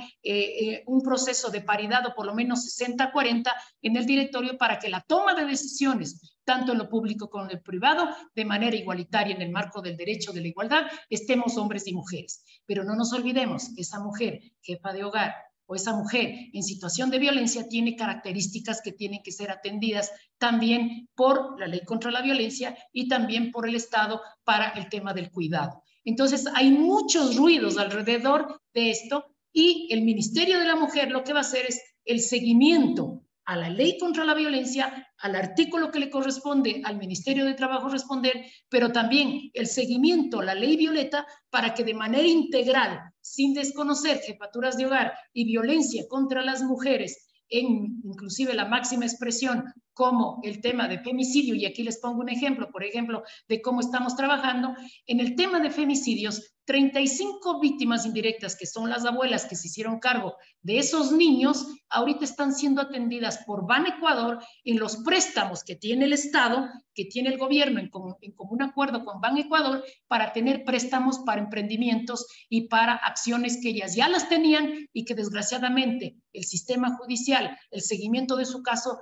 un proceso de paridad o por lo menos 60-40 en el directorio para que la toma de decisiones, tanto en lo público como en lo privado, de manera igualitaria en el marco del derecho de la igualdad, estemos hombres y mujeres. Pero no nos olvidemos, esa mujer, jefa de hogar, o esa mujer en situación de violencia tiene características que tienen que ser atendidas también por la ley contra la violencia y también por el Estado para el tema del cuidado. Entonces, hay muchos ruidos alrededor de esto y el Ministerio de la Mujer lo que va a hacer es el seguimiento a la ley contra la violencia, al artículo que le corresponde al Ministerio de Trabajo responder, pero también el seguimiento a la ley violeta para que de manera integral, sin desconocer jefaturas de hogar y violencia contra las mujeres, en inclusive la máxima expresión como el tema de femicidio, y aquí les pongo un ejemplo, por ejemplo, de cómo estamos trabajando, en el tema de femicidios, 35 víctimas indirectas, que son las abuelas que se hicieron cargo de esos niños, ahorita están siendo atendidas por Ban Ecuador en los préstamos que tiene el Estado, que tiene el gobierno en común acuerdo con Ban Ecuador, para tener préstamos para emprendimientos y para acciones que ellas ya las tenían y que desgraciadamente el sistema judicial, el seguimiento de su caso,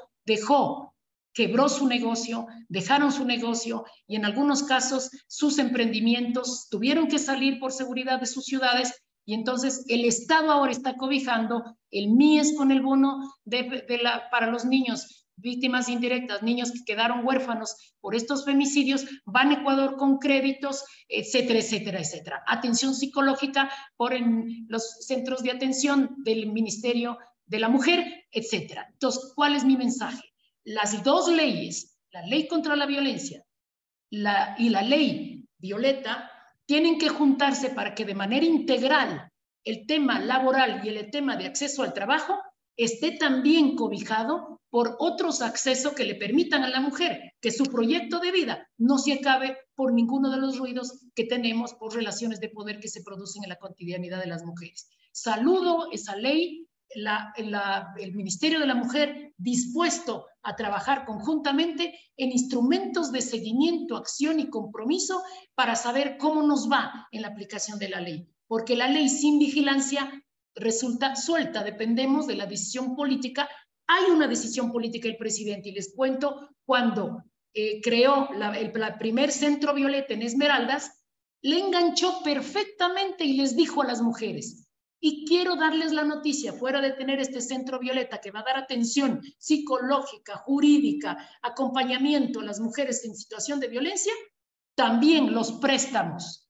quebró su negocio, dejaron su negocio y en algunos casos sus emprendimientos tuvieron que salir por seguridad de sus ciudades y entonces el Estado ahora está cobijando el MIES con el bono para los niños, víctimas indirectas, niños que quedaron huérfanos por estos femicidios, Ban Ecuador con créditos, etcétera, etcétera, etcétera. Atención psicológica por los centros de atención del Ministerio de la Mujer, etcétera. Entonces, ¿cuál es mi mensaje? Las dos leyes, la ley contra la violencia y la ley violeta, tienen que juntarse para que de manera integral el tema laboral y el tema de acceso al trabajo esté también cobijado por otros accesos que le permitan a la mujer que su proyecto de vida no se acabe por ninguno de los ruidos que tenemos por relaciones de poder que se producen en la cotidianidad de las mujeres. Saludo esa ley, el Ministerio de la Mujer dispuesto a trabajar conjuntamente en instrumentos de seguimiento, acción y compromiso para saber cómo nos va en la aplicación de la ley, porque la ley sin vigilancia resulta suelta, dependemos de la decisión política. Hay una decisión política del presidente y les cuento cuando creó el primer centro violeta en Esmeraldas, le enganchó perfectamente y les dijo a las mujeres: y quiero darles la noticia, fuera de tener este centro violeta que va a dar atención psicológica, jurídica, acompañamiento a las mujeres en situación de violencia, también los préstamos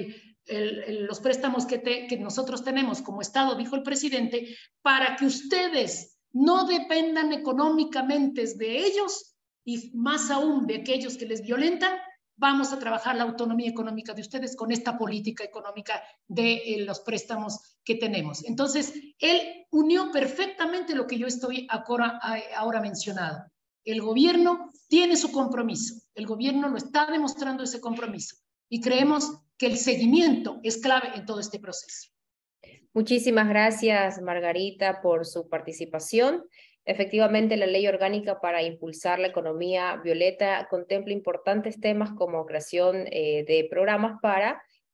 los préstamos que nosotros tenemos como Estado, dijo el presidente, para que ustedes no dependan económicamente de ellos y más aún de aquellos que les violentan. Vamos a trabajar la autonomía económica de ustedes con esta política económica de los préstamos que tenemos. Entonces, él unió perfectamente lo que yo estoy ahora mencionado. El gobierno tiene su compromiso, el gobierno lo está demostrando ese compromiso y creemos que el seguimiento es clave en todo este proceso. Muchísimas gracias, Margarita, por su participación. Efectivamente, la Ley Orgánica para impulsar la economía violeta contempla importantes temas como creación de programas para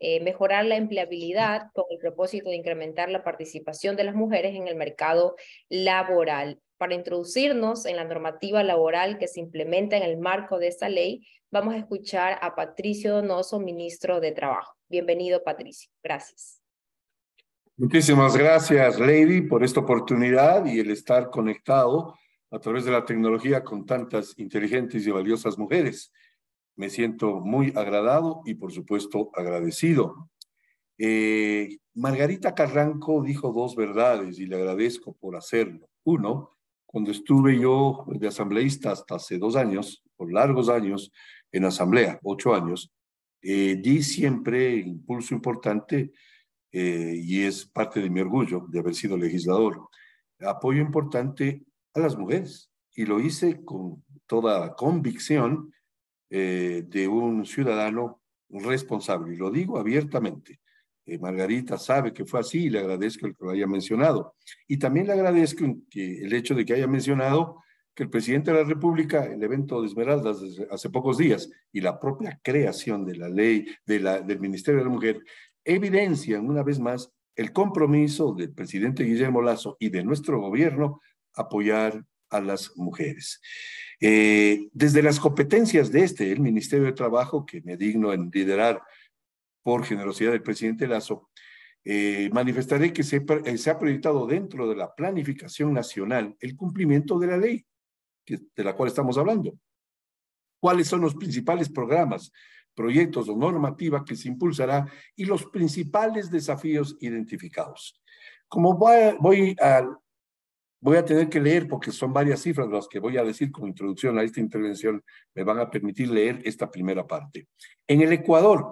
mejorar la empleabilidad con el propósito de incrementar la participación de las mujeres en el mercado laboral. Para introducirnos en la normativa laboral que se implementa en el marco de esta ley, vamos a escuchar a Patricio Donoso, ministro de Trabajo. Bienvenido, Patricio. Gracias. Muchísimas gracias, Lady, por esta oportunidad y el estar conectado a través de la tecnología con tantas inteligentes y valiosas mujeres. Me siento muy agradado y, por supuesto, agradecido. Margarita Carranco dijo dos verdades y le agradezco por hacerlo. Uno, cuando estuve yo de asambleísta hasta hace 2 años, por largos años, en asamblea, 8 años, di siempre impulso importante y es parte de mi orgullo de haber sido legislador, apoyo importante a las mujeres, y lo hice con toda convicción de un ciudadano responsable, y lo digo abiertamente. Margarita sabe que fue así y le agradezco el que lo haya mencionado. Y también le agradezco el hecho de que haya mencionado que el presidente de la República, el evento de Esmeraldas hace pocos días y la propia creación de la ley del Ministerio de la Mujer evidencian una vez más el compromiso del presidente Guillermo Lasso y de nuestro gobierno apoyar a las mujeres. Desde las competencias de el Ministerio de Trabajo, que me digno en liderar por generosidad del presidente Lasso, manifestaré que se ha proyectado dentro de la planificación nacional el cumplimiento de la ley de la cual estamos hablando. ¿Cuáles son los principales programas, proyectos o normativa que se impulsará y los principales desafíos identificados? Como voy a tener que leer, porque son varias cifras las que voy a decir como introducción a esta intervención, me van a permitir leer esta primera parte. En el Ecuador,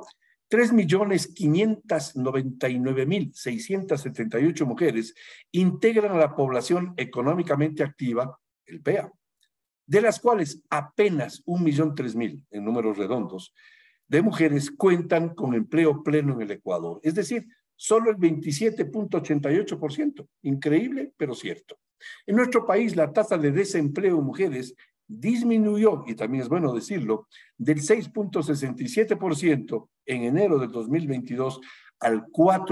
3.599.678 mujeres integran a la población económicamente activa, el PEA, de las cuales apenas 1.003.000, en números redondos, de mujeres cuentan con empleo pleno en el Ecuador. Es decir, solo el 27.88%. Increíble, pero cierto. En nuestro país, la tasa de desempleo de mujeres disminuyó, y también es bueno decirlo, del 6.67% en enero del 2022 al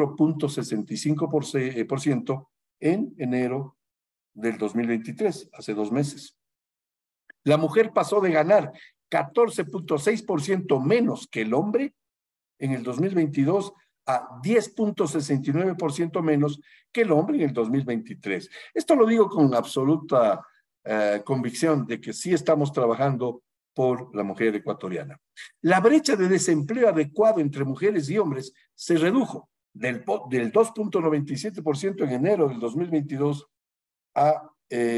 4.65% en enero del 2023, hace 2 meses. La mujer pasó de ganar 14.6% menos que el hombre en el 2022 a 10.69% menos que el hombre en el 2023. Esto lo digo con absoluta convicción de que sí estamos trabajando por la mujer ecuatoriana. La brecha de desempleo adecuado entre mujeres y hombres se redujo del 2.97% en enero del 2022 al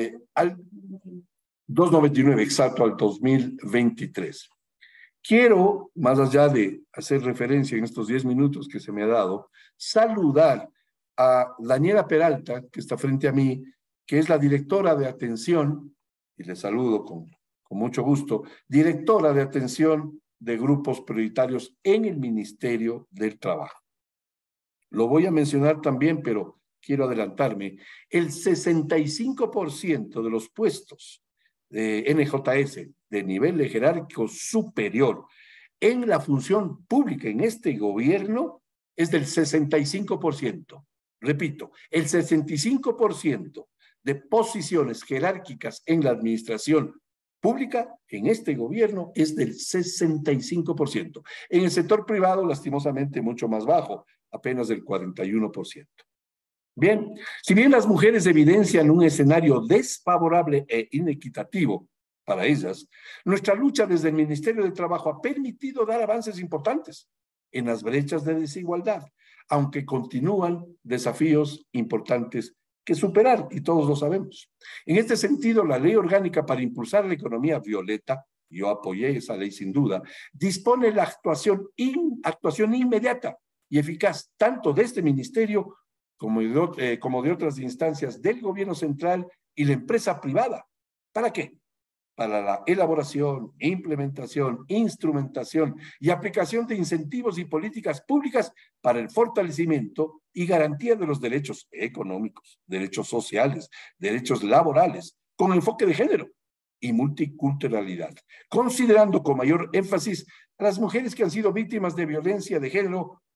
2.99, exacto, al 2023. Quiero, más allá de hacer referencia en estos 10 minutos que se me ha dado, saludar a Daniela Peralta, que está frente a mí, que es la directora de atención, y le saludo con mucho gusto, directora de atención de grupos prioritarios en el Ministerio del Trabajo. Lo voy a mencionar también, pero quiero adelantarme. El 65% de los puestos de NJS de nivel jerárquico superior en la función pública en este gobierno es del 65%. Repito, el 65% de posiciones jerárquicas en la administración pública en este gobierno es del 65%. En el sector privado, lastimosamente, mucho más bajo, apenas del 41%. Bien, si bien las mujeres evidencian un escenario desfavorable e inequitativo para ellas, nuestra lucha desde el Ministerio de Trabajo ha permitido dar avances importantes en las brechas de desigualdad, aunque continúan desafíos importantes que superar, y todos lo sabemos. En este sentido, la Ley Orgánica para impulsar la economía violeta, yo apoyé esa ley sin duda, dispone la actuación inmediata y eficaz tanto de este ministerio como de otras instancias del gobierno central y la empresa privada. ¿Para qué? Para la elaboración, implementación, instrumentación y aplicación de incentivos y políticas públicas para el fortalecimiento y garantía de los derechos económicos, derechos sociales, derechos laborales, con enfoque de género y multiculturalidad, considerando con mayor énfasis a las mujeres que han sido víctimas de violencia de género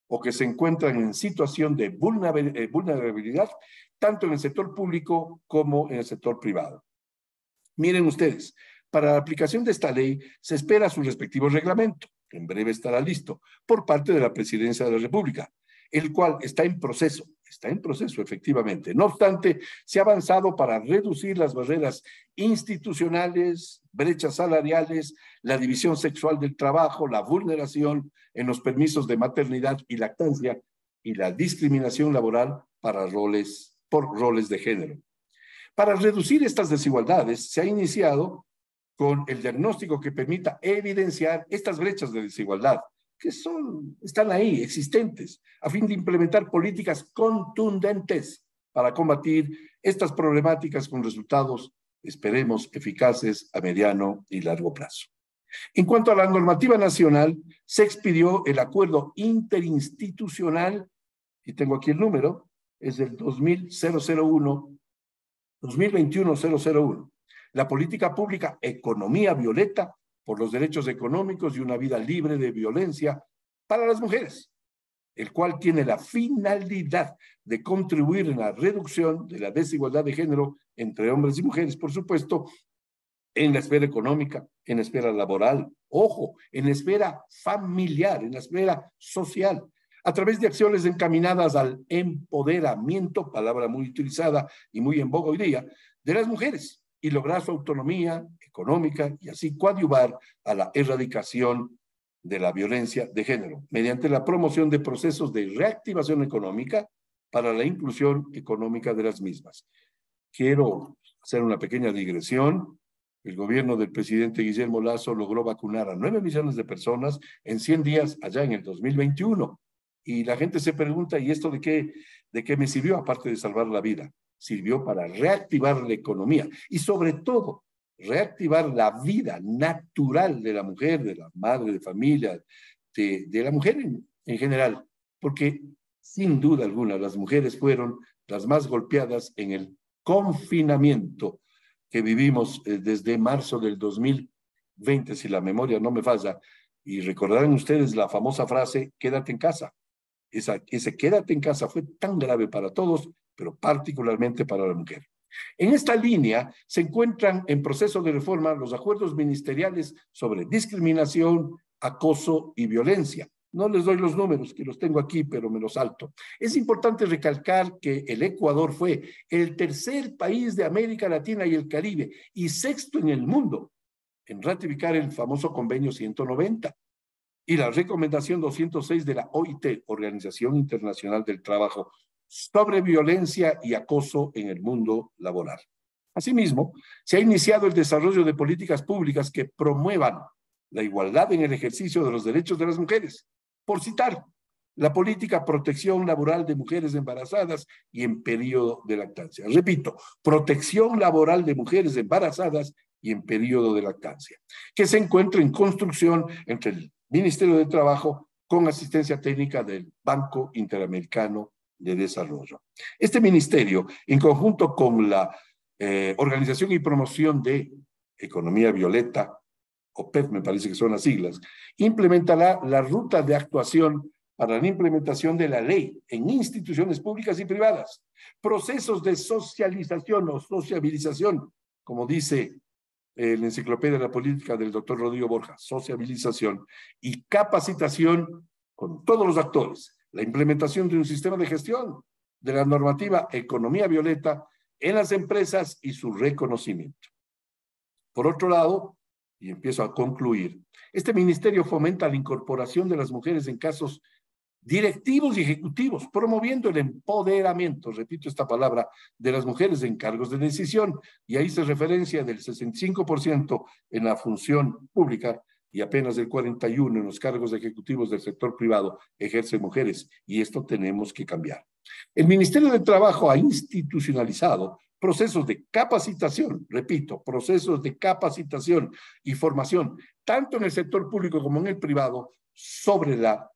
o que se encuentran en situación de vulnerabilidad, tanto en el sector público como en el sector privado. Miren ustedes, para la aplicación de esta ley se espera su respectivo reglamento, que en breve estará listo, por parte de la Presidencia de la República, el cual está en proceso efectivamente. No obstante, se ha avanzado para reducir las barreras institucionales, brechas salariales, la división sexual del trabajo, la vulneración en los permisos de maternidad y lactancia y la discriminación laboral por roles de género. Para reducir estas desigualdades, se ha iniciado con el diagnóstico que permita evidenciar estas brechas de desigualdad, que están ahí, existentes, a fin de implementar políticas contundentes para combatir estas problemáticas con resultados, esperemos, eficaces a mediano y largo plazo. En cuanto a la normativa nacional, se expidió el acuerdo interinstitucional, y tengo aquí el número, es del 2021-001, la política pública Economía Violeta por los derechos económicos y una vida libre de violencia para las mujeres, el cual tiene la finalidad de contribuir en la reducción de la desigualdad de género entre hombres y mujeres, por supuesto, en la esfera económica, en la esfera laboral, ojo, en la esfera familiar, en la esfera social, a través de acciones encaminadas al empoderamiento, palabra muy utilizada y muy en boga hoy día, de las mujeres, y lograr su autonomía económica y así coadyuvar a la erradicación de la violencia de género, mediante la promoción de procesos de reactivación económica para la inclusión económica de las mismas. Quiero hacer una pequeña digresión. El gobierno del presidente Guillermo Lasso logró vacunar a 9 millones de personas en 100 días allá en el 2021. Y la gente se pregunta, ¿y esto de qué me sirvió aparte de salvar la vida? Sirvió para reactivar la economía y sobre todo reactivar la vida natural de la mujer, de la madre de familia, de la mujer en general, porque sin duda alguna las mujeres fueron las más golpeadas en el confinamiento que vivimos desde marzo del 2020, si la memoria no me falla, y recordarán ustedes la famosa frase, quédate en casa. Ese quédate en casa fue tan grave para todos, pero particularmente para la mujer. En esta línea se encuentran en proceso de reforma los acuerdos ministeriales sobre discriminación, acoso y violencia. No les doy los números, que los tengo aquí, pero me los salto. Es importante recalcar que el Ecuador fue el tercer país de América Latina y el Caribe y sexto en el mundo en ratificar el famoso convenio 190 y la recomendación 206 de la OIT, Organización Internacional del Trabajo, sobre violencia y acoso en el mundo laboral. Asimismo, se ha iniciado el desarrollo de políticas públicas que promuevan la igualdad en el ejercicio de los derechos de las mujeres. Por citar, la política protección laboral de mujeres embarazadas y en periodo de lactancia. Repito, protección laboral de mujeres embarazadas y en periodo de lactancia, que se encuentra en construcción entre el Ministerio de Trabajo con asistencia técnica del Banco Interamericano de Desarrollo. Este ministerio, en conjunto con la Organización y Promoción de Economía Violeta, OPEP me parece que son las siglas, implementará la ruta de actuación para la implementación de la ley en instituciones públicas y privadas, procesos de socialización o sociabilización, como dice la Enciclopedia de la Política del doctor Rodrigo Borja, sociabilización y capacitación con todos los actores, la implementación de un sistema de gestión de la normativa Economía Violeta en las empresas y su reconocimiento. Por otro lado, y empiezo a concluir, este ministerio fomenta la incorporación de las mujeres en casos directivos y ejecutivos, promoviendo el empoderamiento, repito esta palabra, de las mujeres en cargos de decisión, y ahí se referencia del 65% en la función pública y apenas el 41% en los cargos ejecutivos del sector privado ejercen mujeres, y esto tenemos que cambiar. El Ministerio de Trabajo ha institucionalizado procesos de capacitación, repito, procesos de capacitación y formación, tanto en el sector público como en el privado, sobre la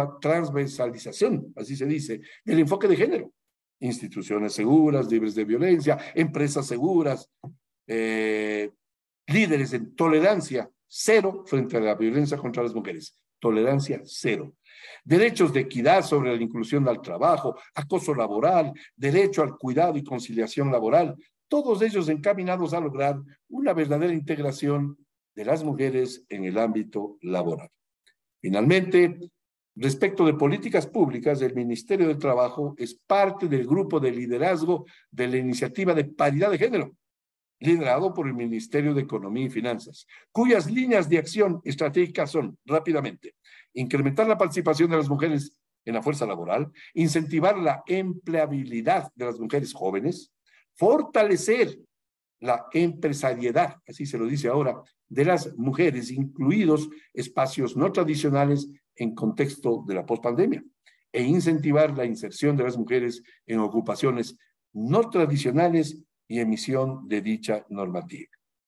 transversalización, así se dice, del enfoque de género. Instituciones seguras, libres de violencia, empresas seguras, líderes en tolerancia cero frente a la violencia contra las mujeres. tolerancia cero. Derechos de equidad sobre la inclusión al trabajo, acoso laboral, derecho al cuidado y conciliación laboral, todos ellos encaminados a lograr una verdadera integración de las mujeres en el ámbito laboral. Finalmente, respecto de políticas públicas, el Ministerio del Trabajo es parte del grupo de liderazgo de la Iniciativa de Paridad de Género, liderado por el Ministerio de Economía y Finanzas, cuyas líneas de acción estratégicas son, rápidamente, incrementar la participación de las mujeres en la fuerza laboral, incentivar la empleabilidad de las mujeres jóvenes, fortalecer la empresariedad, así se lo dice ahora, de las mujeres, incluidos espacios no tradicionales en contexto de la pospandemia, e incentivar la inserción de las mujeres en ocupaciones no tradicionales y emisión de dicha normativa.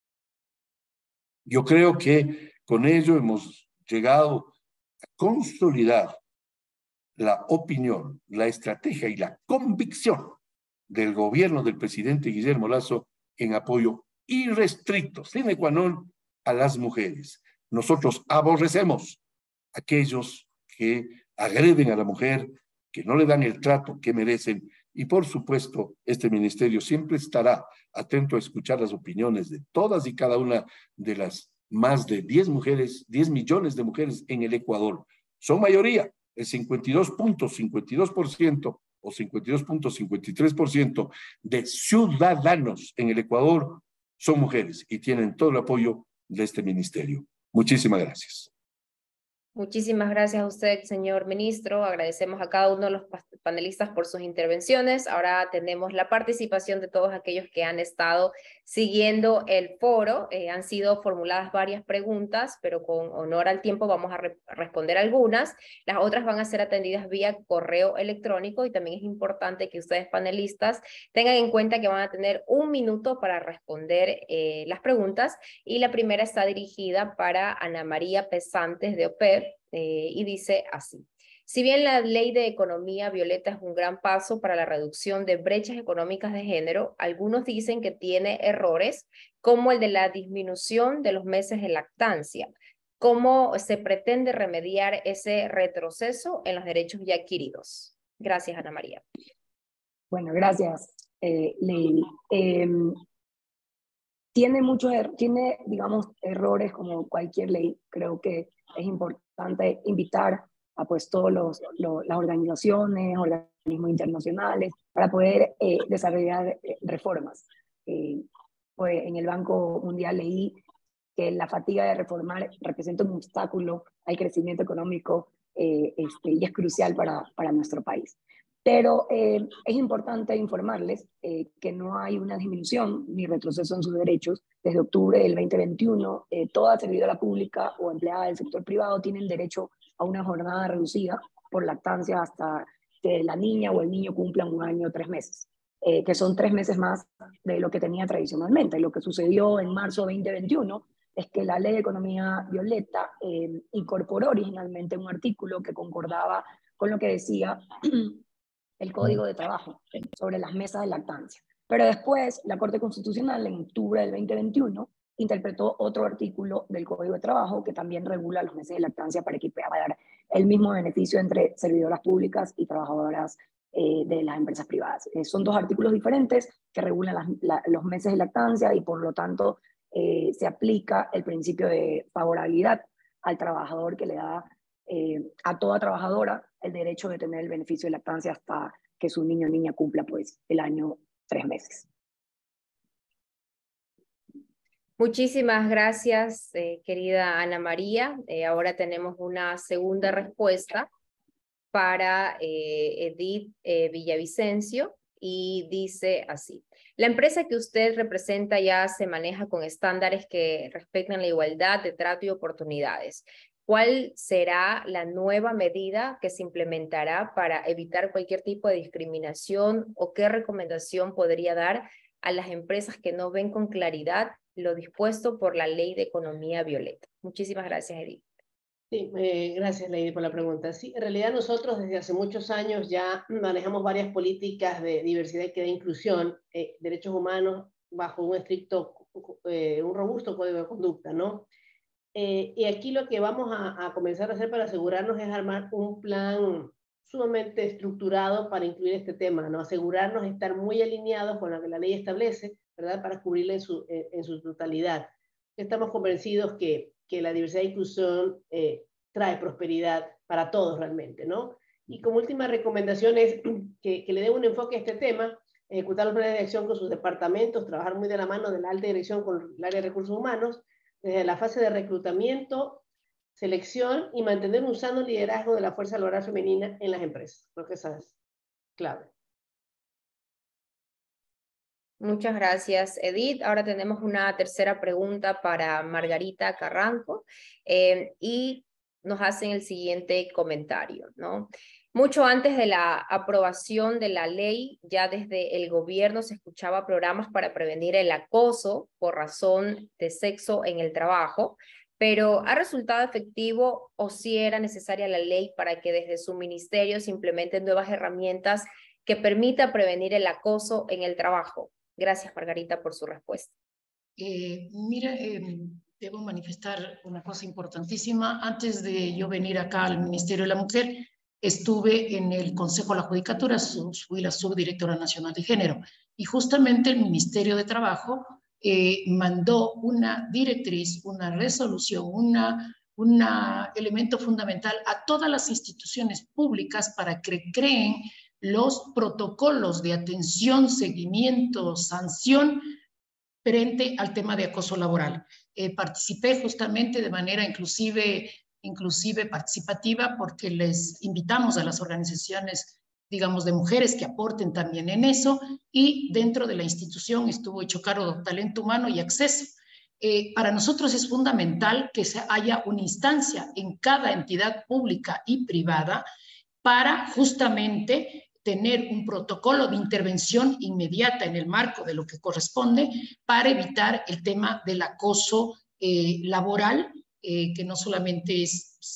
Yo creo que con ello hemos llegado a consolidar la opinión, la estrategia y la convicción del gobierno del presidente Guillermo Lasso en apoyo irrestricto, sine qua non, a las mujeres. Nosotros aborrecemos a aquellos que agreden a la mujer, que no le dan el trato que merecen, y por supuesto este ministerio siempre estará atento a escuchar las opiniones de todas y cada una de las más de 10 millones de mujeres en el Ecuador. Son mayoría, el 52.52% o 52.53% de ciudadanos en el Ecuador son mujeres y tienen todo el apoyo de este ministerio. Muchísimas gracias. Muchísimas gracias a usted, señor ministro. Agradecemos a cada uno de los panelistas por sus intervenciones. Ahora tenemos la participación de todos aquellos que han estado siguiendo el foro. Han sido formuladas varias preguntas, pero con honor al tiempo vamos a responder algunas. Las otras van a ser atendidas vía correo electrónico y también es importante que ustedes, panelistas, tengan en cuenta que van a tener 1 minuto para responder las preguntas. Y la primera está dirigida para Ana María Pesantes de OPEP. Y dice así: si bien la ley de economía violeta es un gran paso para la reducción de brechas económicas de género, algunos dicen que tiene errores como el de la disminución de los meses de lactancia. ¿Cómo se pretende remediar ese retroceso en los derechos ya adquiridos? Gracias, Ana María. Bueno, gracias, Lady. Tiene, digamos, errores como cualquier ley. Creo que es importante invitar a pues todas las organizaciones, organismos internacionales, para poder desarrollar reformas. Pues en el Banco Mundial leí que la fatiga de reformar representa un obstáculo al crecimiento económico y es crucial para nuestro país. Pero es importante informarles que no hay una disminución ni retroceso en sus derechos. Desde octubre del 2021, toda servidora pública o empleada del sector privado tienen derecho a una jornada reducida por lactancia hasta que la niña o el niño cumplan 1 año 3 meses, que son 3 meses más de lo que tenía tradicionalmente. Lo que sucedió en marzo de 2021 es que la Ley de Economía Violeta incorporó originalmente un artículo que concordaba con lo que decía el Código de Trabajo sobre las mesas de lactancia. Pero después, la Corte Constitucional, en octubre del 2021, interpretó otro artículo del Código de Trabajo que también regula los meses de lactancia para que pueda dar el mismo beneficio entre servidoras públicas y trabajadoras de las empresas privadas. Son 2 artículos diferentes que regulan los meses de lactancia y por lo tanto se aplica el principio de favorabilidad al trabajador que le da a toda trabajadora el derecho de tener el beneficio de lactancia hasta que su niño o niña cumpla pues el año 3 meses. Muchísimas gracias, querida Ana María. Ahora tenemos una segunda respuesta para Edith Villavicencio y dice así: la empresa que usted representa ya se maneja con estándares que respetan la igualdad de trato y oportunidades. ¿Cuál será la nueva medida que se implementará para evitar cualquier tipo de discriminación o qué recomendación podría dar a las empresas que no ven con claridad lo dispuesto por la Ley de Economía Violeta? Muchísimas gracias, Edith. Sí, gracias, Lady, por la pregunta. Sí, en realidad nosotros desde hace muchos años ya manejamos varias políticas de diversidad, equidad e inclusión, derechos humanos, bajo un estricto, un robusto código de conducta, ¿no? Y aquí lo que vamos a comenzar a hacer para asegurarnos es armar un plan sumamente estructurado para incluir este tema, ¿no? Asegurarnos de estar muy alineados con lo que la ley establece, ¿verdad? Para cubrirla en su totalidad. Estamos convencidos que la diversidad e inclusión trae prosperidad para todos realmente, ¿no? Y como última recomendación es que le den un enfoque a este tema, ejecutar los planes de acción con sus departamentos, trabajar muy de la mano de la alta dirección con el área de recursos humanos, desde la fase de reclutamiento, selección y mantener un sano liderazgo de la fuerza laboral femenina en las empresas. Creo que esa es clave. Muchas gracias, Edith. Ahora tenemos una tercera pregunta para Margarita Carranco y nos hacen el siguiente comentario, ¿no? Mucho antes de la aprobación de la ley, ya desde el gobierno se escuchaba programas para prevenir el acoso por razón de sexo en el trabajo, pero ¿ha resultado efectivo o si era necesaria la ley para que desde su ministerio se implementen nuevas herramientas que permita prevenir el acoso en el trabajo? Gracias, Margarita, por su respuesta. Mira, debo manifestar una cosa importantísima. Antes de yo venir acá al Ministerio de la Mujer, estuve en el Consejo de la Judicatura, fui la subdirectora nacional de género, y justamente el Ministerio de Trabajo mandó una directriz, una resolución, un elemento fundamental a todas las instituciones públicas para que creen los protocolos de atención, seguimiento, sanción frente al tema de acoso laboral. Participé justamente de manera inclusive participativa porque les invitamos a las organizaciones, digamos, de mujeres que aporten también en eso, y dentro de la institución estuvo hecho cargo de talento humano y acceso. Para nosotros es fundamental que haya una instancia en cada entidad pública y privada para justamente tener un protocolo de intervención inmediata en el marco de lo que corresponde para evitar el tema del acoso laboral, que no solamente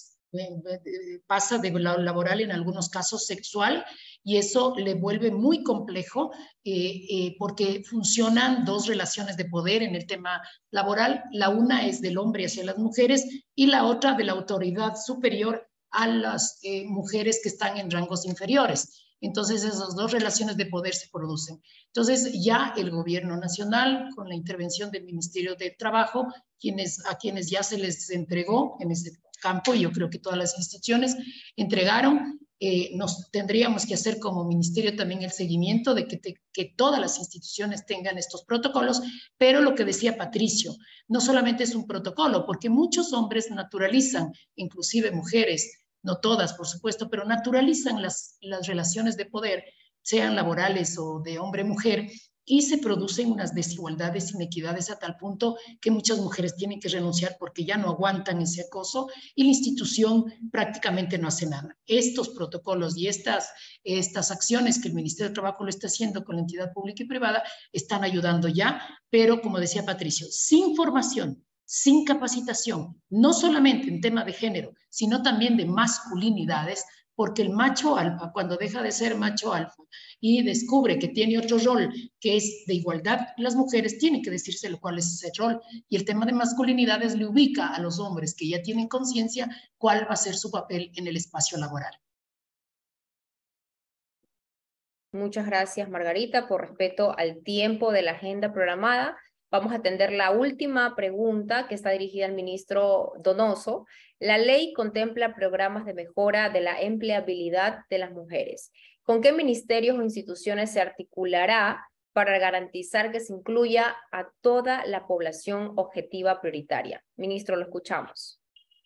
pasa de lo laboral, en algunos casos sexual, y eso le vuelve muy complejo porque funcionan dos relaciones de poder en el tema laboral. La una es del hombre hacia las mujeres y la otra de la autoridad superior a las mujeres que están en rangos inferiores. Entonces esas dos relaciones de poder se producen. Entonces ya el gobierno nacional, con la intervención del Ministerio de Trabajo, a quienes ya se les entregó en ese campo, y yo creo que todas las instituciones entregaron, nos tendríamos que hacer como ministerio también el seguimiento de que todas las instituciones tengan estos protocolos, pero lo que decía Patricio, no solamente es un protocolo, porque muchos hombres naturalizan, inclusive mujeres, no todas, por supuesto, pero naturalizan las relaciones de poder, sean laborales o de hombre-mujer, y se producen unas desigualdades, inequidades a tal punto que muchas mujeres tienen que renunciar porque ya no aguantan ese acoso y la institución prácticamente no hace nada. Estos protocolos y estas acciones que el Ministerio de Trabajo lo está haciendo con la entidad pública y privada están ayudando ya, pero como decía Patricio, sin formación, sin capacitación, no solamente en tema de género, sino también de masculinidades, porque el macho alfa, cuando deja de ser macho alfa y descubre que tiene otro rol que es de igualdad, las mujeres tienen que decirse cuál es ese rol, y el tema de masculinidades le ubica a los hombres que ya tienen conciencia cuál va a ser su papel en el espacio laboral. Muchas gracias, Margarita, por respeto al tiempo de la agenda programada. Vamos a atender la última pregunta que está dirigida al ministro Donoso. La ley contempla programas de mejora de la empleabilidad de las mujeres. ¿Con qué ministerios o instituciones se articulará para garantizar que se incluya a toda la población objetiva prioritaria? Ministro, lo escuchamos.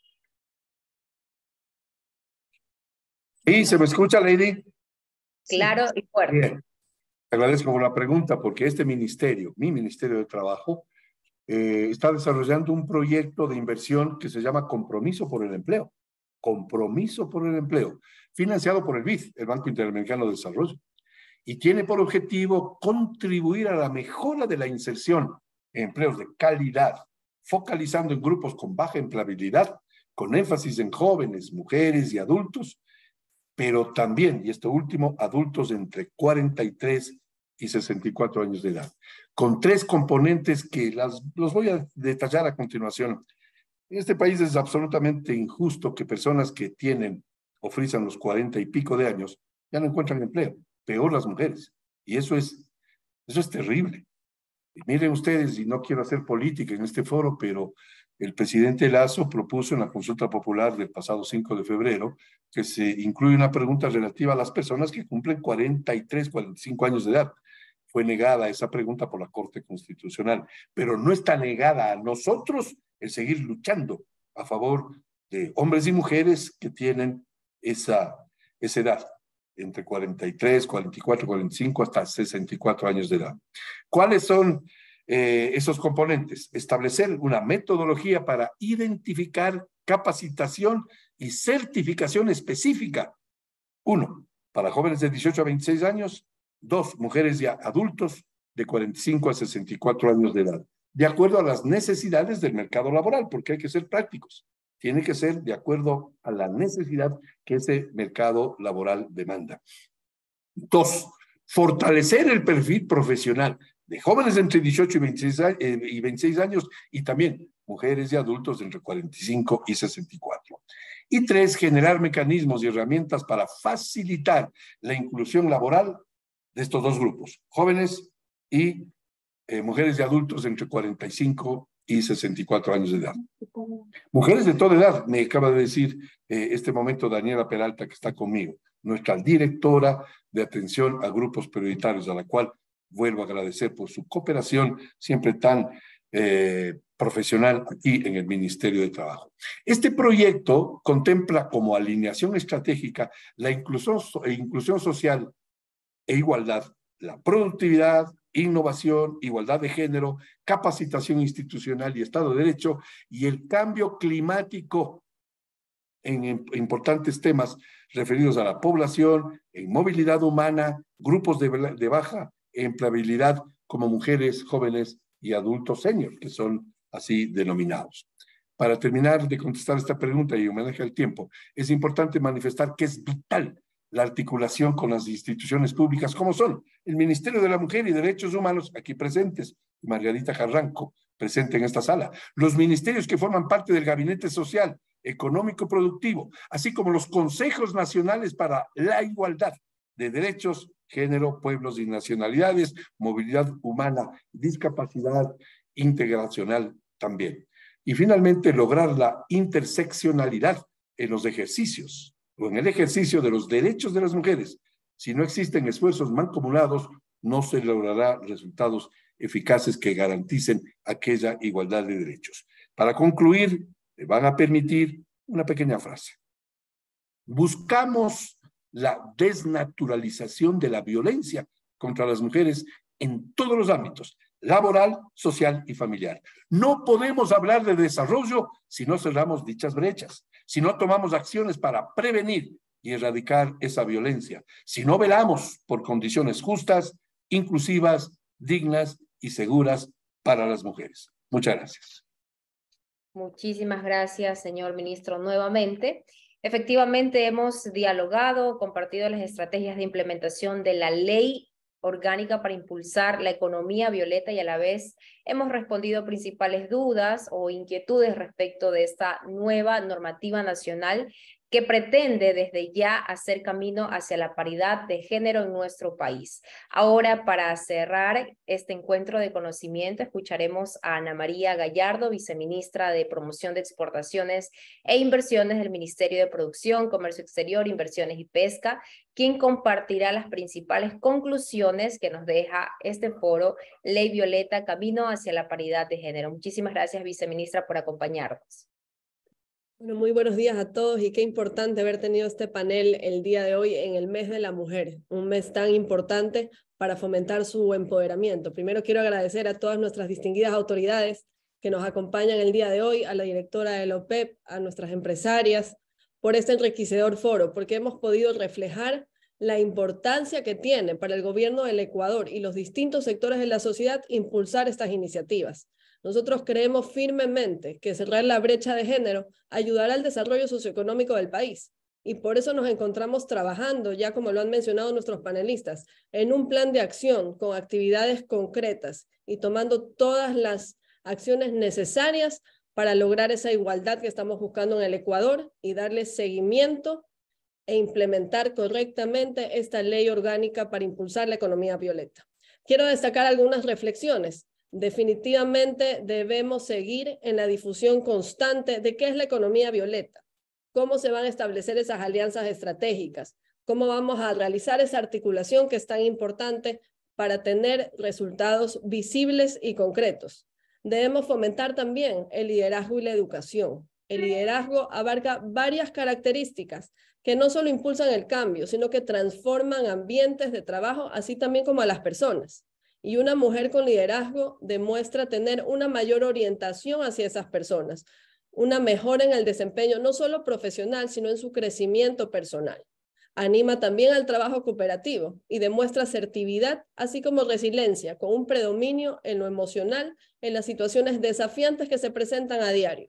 Sí, ¿se me escucha, Lady? Claro y fuerte. Bien. Te agradezco por la pregunta, porque este ministerio, mi Ministerio de Trabajo, está desarrollando un proyecto de inversión que se llama Compromiso por el Empleo. Compromiso por el Empleo, financiado por el BID, el Banco Interamericano de Desarrollo, y tiene por objetivo contribuir a la mejora de la inserción en empleos de calidad, focalizando en grupos con baja empleabilidad, con énfasis en jóvenes, mujeres y adultos, pero también, y esto último, adultos entre 43 y 64 años de edad, con tres componentes que los voy a detallar a continuación. En este país es absolutamente injusto que personas que tienen o frisan los 40 y pico de años ya no encuentran empleo. Peor las mujeres. Y eso es terrible. Y miren ustedes, y no quiero hacer política en este foro, pero el presidente Lasso propuso en la consulta popular del pasado 5 de febrero que se incluya una pregunta relativa a las personas que cumplen 43, 45 años de edad. Fue negada esa pregunta por la Corte Constitucional, pero no está negada a nosotros el seguir luchando a favor de hombres y mujeres que tienen esa edad, entre 43, 44, 45 hasta 64 años de edad. ¿Cuáles son esos componentes? Establecer una metodología para identificar capacitación y certificación específica. 1, para jóvenes de 18 a 26 años. 2, mujeres y adultos de 45 a 64 años de edad, de acuerdo a las necesidades del mercado laboral, porque hay que ser prácticos. Tiene que ser de acuerdo a la necesidad que ese mercado laboral demanda. 2, fortalecer el perfil profesional de jóvenes entre 18 y 26 años y también mujeres y adultos entre 45 y 64. Y 3, generar mecanismos y herramientas para facilitar la inclusión laboral de estos dos grupos, jóvenes y mujeres y adultos entre 45 y 64 años de edad. Mujeres de toda edad, me acaba de decir este momento Daniela Peralta, que está conmigo, nuestra directora de atención a grupos prioritarios, a la cual vuelvo a agradecer por su cooperación siempre tan profesional aquí en el Ministerio de Trabajo. Este proyecto contempla como alineación estratégica la inclusión social e igualdad, la productividad, innovación, igualdad de género, capacitación institucional y Estado de Derecho, y el cambio climático en importantes temas referidos a la población, en movilidad humana, grupos de baja empleabilidad como mujeres, jóvenes y adultos senior, que son así denominados. Para terminar de contestar esta pregunta y homenaje al tiempo, es importante manifestar que es vital la articulación con las instituciones públicas, como son el Ministerio de la Mujer y Derechos Humanos, aquí presentes, y Margarita Jarranco, presente en esta sala, los ministerios que forman parte del Gabinete Social, Económico Productivo, así como los consejos nacionales para la igualdad de derechos, género, pueblos y nacionalidades, movilidad humana, discapacidad integracional también. Y finalmente, lograr la interseccionalidad en los ejercicios o en el ejercicio de los derechos de las mujeres. Si no existen esfuerzos mancomunados, no se logrará resultados eficaces que garanticen aquella igualdad de derechos. Para concluir, me van a permitir una pequeña frase. Buscamos la desnaturalización de la violencia contra las mujeres en todos los ámbitos, laboral, social y familiar. No podemos hablar de desarrollo si no cerramos dichas brechas, si no tomamos acciones para prevenir y erradicar esa violencia, si no velamos por condiciones justas, inclusivas, dignas y seguras para las mujeres. Muchas gracias. Muchísimas gracias, señor ministro, nuevamente. Efectivamente, hemos dialogado, compartido las estrategias de implementación de la ley orgánica para impulsar la economía violeta y a la vez hemos respondido principales dudas o inquietudes respecto de esta nueva normativa nacional que pretende desde ya hacer camino hacia la paridad de género en nuestro país. Ahora, para cerrar este encuentro de conocimiento, escucharemos a Ana María Gallardo, viceministra de Promoción de Exportaciones e Inversiones del Ministerio de Producción, Comercio Exterior, Inversiones y Pesca, quien compartirá las principales conclusiones que nos deja este foro, Ley Violeta, Camino hacia la Paridad de Género. Muchísimas gracias, viceministra, por acompañarnos. Bueno, muy buenos días a todos y qué importante haber tenido este panel el día de hoy en el mes de la mujer, un mes tan importante para fomentar su empoderamiento. Primero quiero agradecer a todas nuestras distinguidas autoridades que nos acompañan el día de hoy, a la directora de la OPEP, a nuestras empresarias, por este enriquecedor foro, porque hemos podido reflejar la importancia que tiene para el gobierno del Ecuador y los distintos sectores de la sociedad impulsar estas iniciativas. Nosotros creemos firmemente que cerrar la brecha de género ayudará al desarrollo socioeconómico del país. Y por eso nos encontramos trabajando, ya como lo han mencionado nuestros panelistas, en un plan de acción con actividades concretas y tomando todas las acciones necesarias para lograr esa igualdad que estamos buscando en el Ecuador y darle seguimiento e implementar correctamente esta ley orgánica para impulsar la economía violeta. Quiero destacar algunas reflexiones. Definitivamente debemos seguir en la difusión constante de qué es la economía violeta, cómo se van a establecer esas alianzas estratégicas, cómo vamos a realizar esa articulación que es tan importante para tener resultados visibles y concretos. Debemos fomentar también el liderazgo y la educación. El liderazgo abarca varias características que no solo impulsan el cambio, sino que transforman ambientes de trabajo, así también como a las personas. Y una mujer con liderazgo demuestra tener una mayor orientación hacia esas personas, una mejora en el desempeño, no solo profesional, sino en su crecimiento personal. Anima también al trabajo cooperativo y demuestra asertividad, así como resiliencia, con un predominio en lo emocional, en las situaciones desafiantes que se presentan a diario.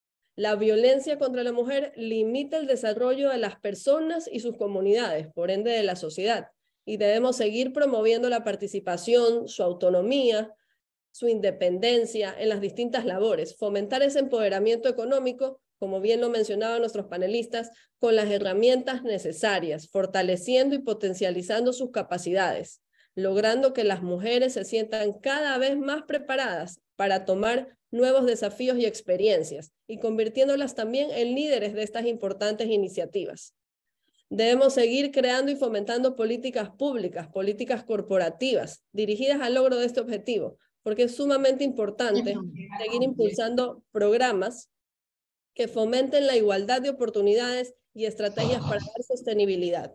La violencia contra la mujer limita el desarrollo de las personas y sus comunidades, por ende de la sociedad, y debemos seguir promoviendo la participación, su autonomía, su independencia en las distintas labores, fomentar ese empoderamiento económico, como bien lo mencionaban nuestros panelistas, con las herramientas necesarias, fortaleciendo y potencializando sus capacidades, logrando que las mujeres se sientan cada vez más preparadas para tomar nuevos desafíos y experiencias, y convirtiéndolas también en líderes de estas importantes iniciativas. Debemos seguir creando y fomentando políticas públicas, políticas corporativas, dirigidas al logro de este objetivo, porque es sumamente importante seguir impulsando programas que fomenten la igualdad de oportunidades y estrategias para dar sostenibilidad.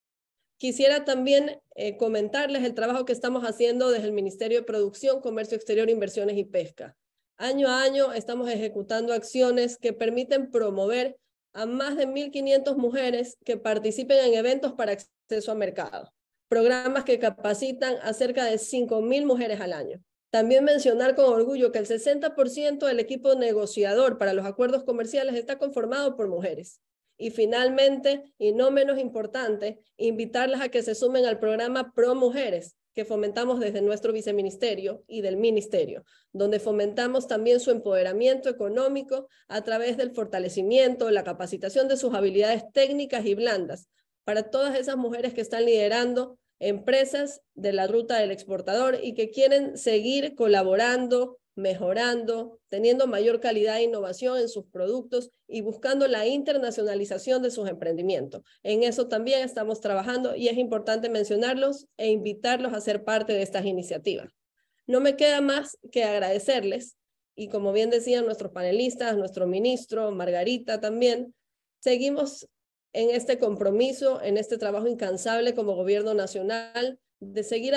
Quisiera también comentarles el trabajo que estamos haciendo desde el Ministerio de Producción, Comercio Exterior, Inversiones y Pesca. Año a año estamos ejecutando acciones que permiten promover a más de 1.500 mujeres que participen en eventos para acceso a mercado. Programas que capacitan a cerca de 5.000 mujeres al año. También mencionar con orgullo que el 60% del equipo negociador para los acuerdos comerciales está conformado por mujeres. Y finalmente, y no menos importante, invitarlas a que se sumen al programa Pro Mujeres, que fomentamos desde nuestro viceministerio y del ministerio, donde fomentamos también su empoderamiento económico a través del fortalecimiento, la capacitación de sus habilidades técnicas y blandas para todas esas mujeres que están liderando empresas de la ruta del exportador y que quieren seguir colaborando, mejorando, teniendo mayor calidad e innovación en sus productos y buscando la internacionalización de sus emprendimientos. En eso también estamos trabajando y es importante mencionarlos e invitarlos a ser parte de estas iniciativas. No me queda más que agradecerles y como bien decían nuestros panelistas, nuestro ministro, Margarita también, seguimos en este compromiso, en este trabajo incansable como gobierno nacional, de seguir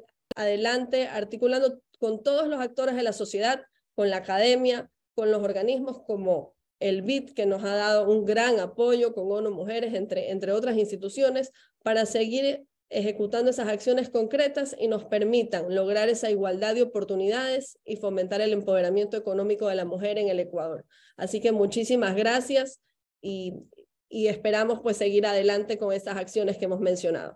adelante articulando con todos los actores de la sociedad, con la academia, con los organismos como el BID, que nos ha dado un gran apoyo, con ONU Mujeres, entre otras instituciones, para seguir ejecutando esas acciones concretas y nos permitan lograr esa igualdad de oportunidades y fomentar el empoderamiento económico de la mujer en el Ecuador. Así que muchísimas gracias y esperamos pues seguir adelante con estas acciones que hemos mencionado.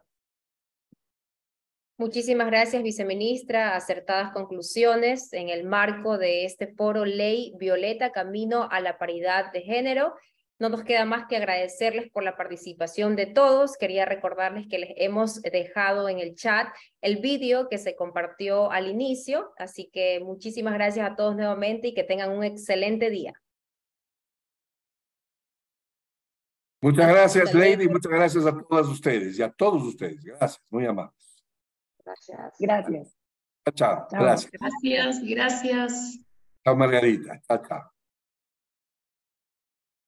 Muchísimas gracias, viceministra. Acertadas conclusiones en el marco de este foro Ley Violeta, Camino a la Paridad de Género. No nos queda más que agradecerles por la participación de todos. Quería recordarles que les hemos dejado en el chat el vídeo que se compartió al inicio. Así que muchísimas gracias a todos nuevamente y que tengan un excelente día. Muchas gracias, Lady. Muchas gracias a todas ustedes y a todos ustedes. Gracias, muy amables. Gracias. Gracias. Chao, chao. Gracias. Gracias, gracias. Chao, Margarita. Chao, chao.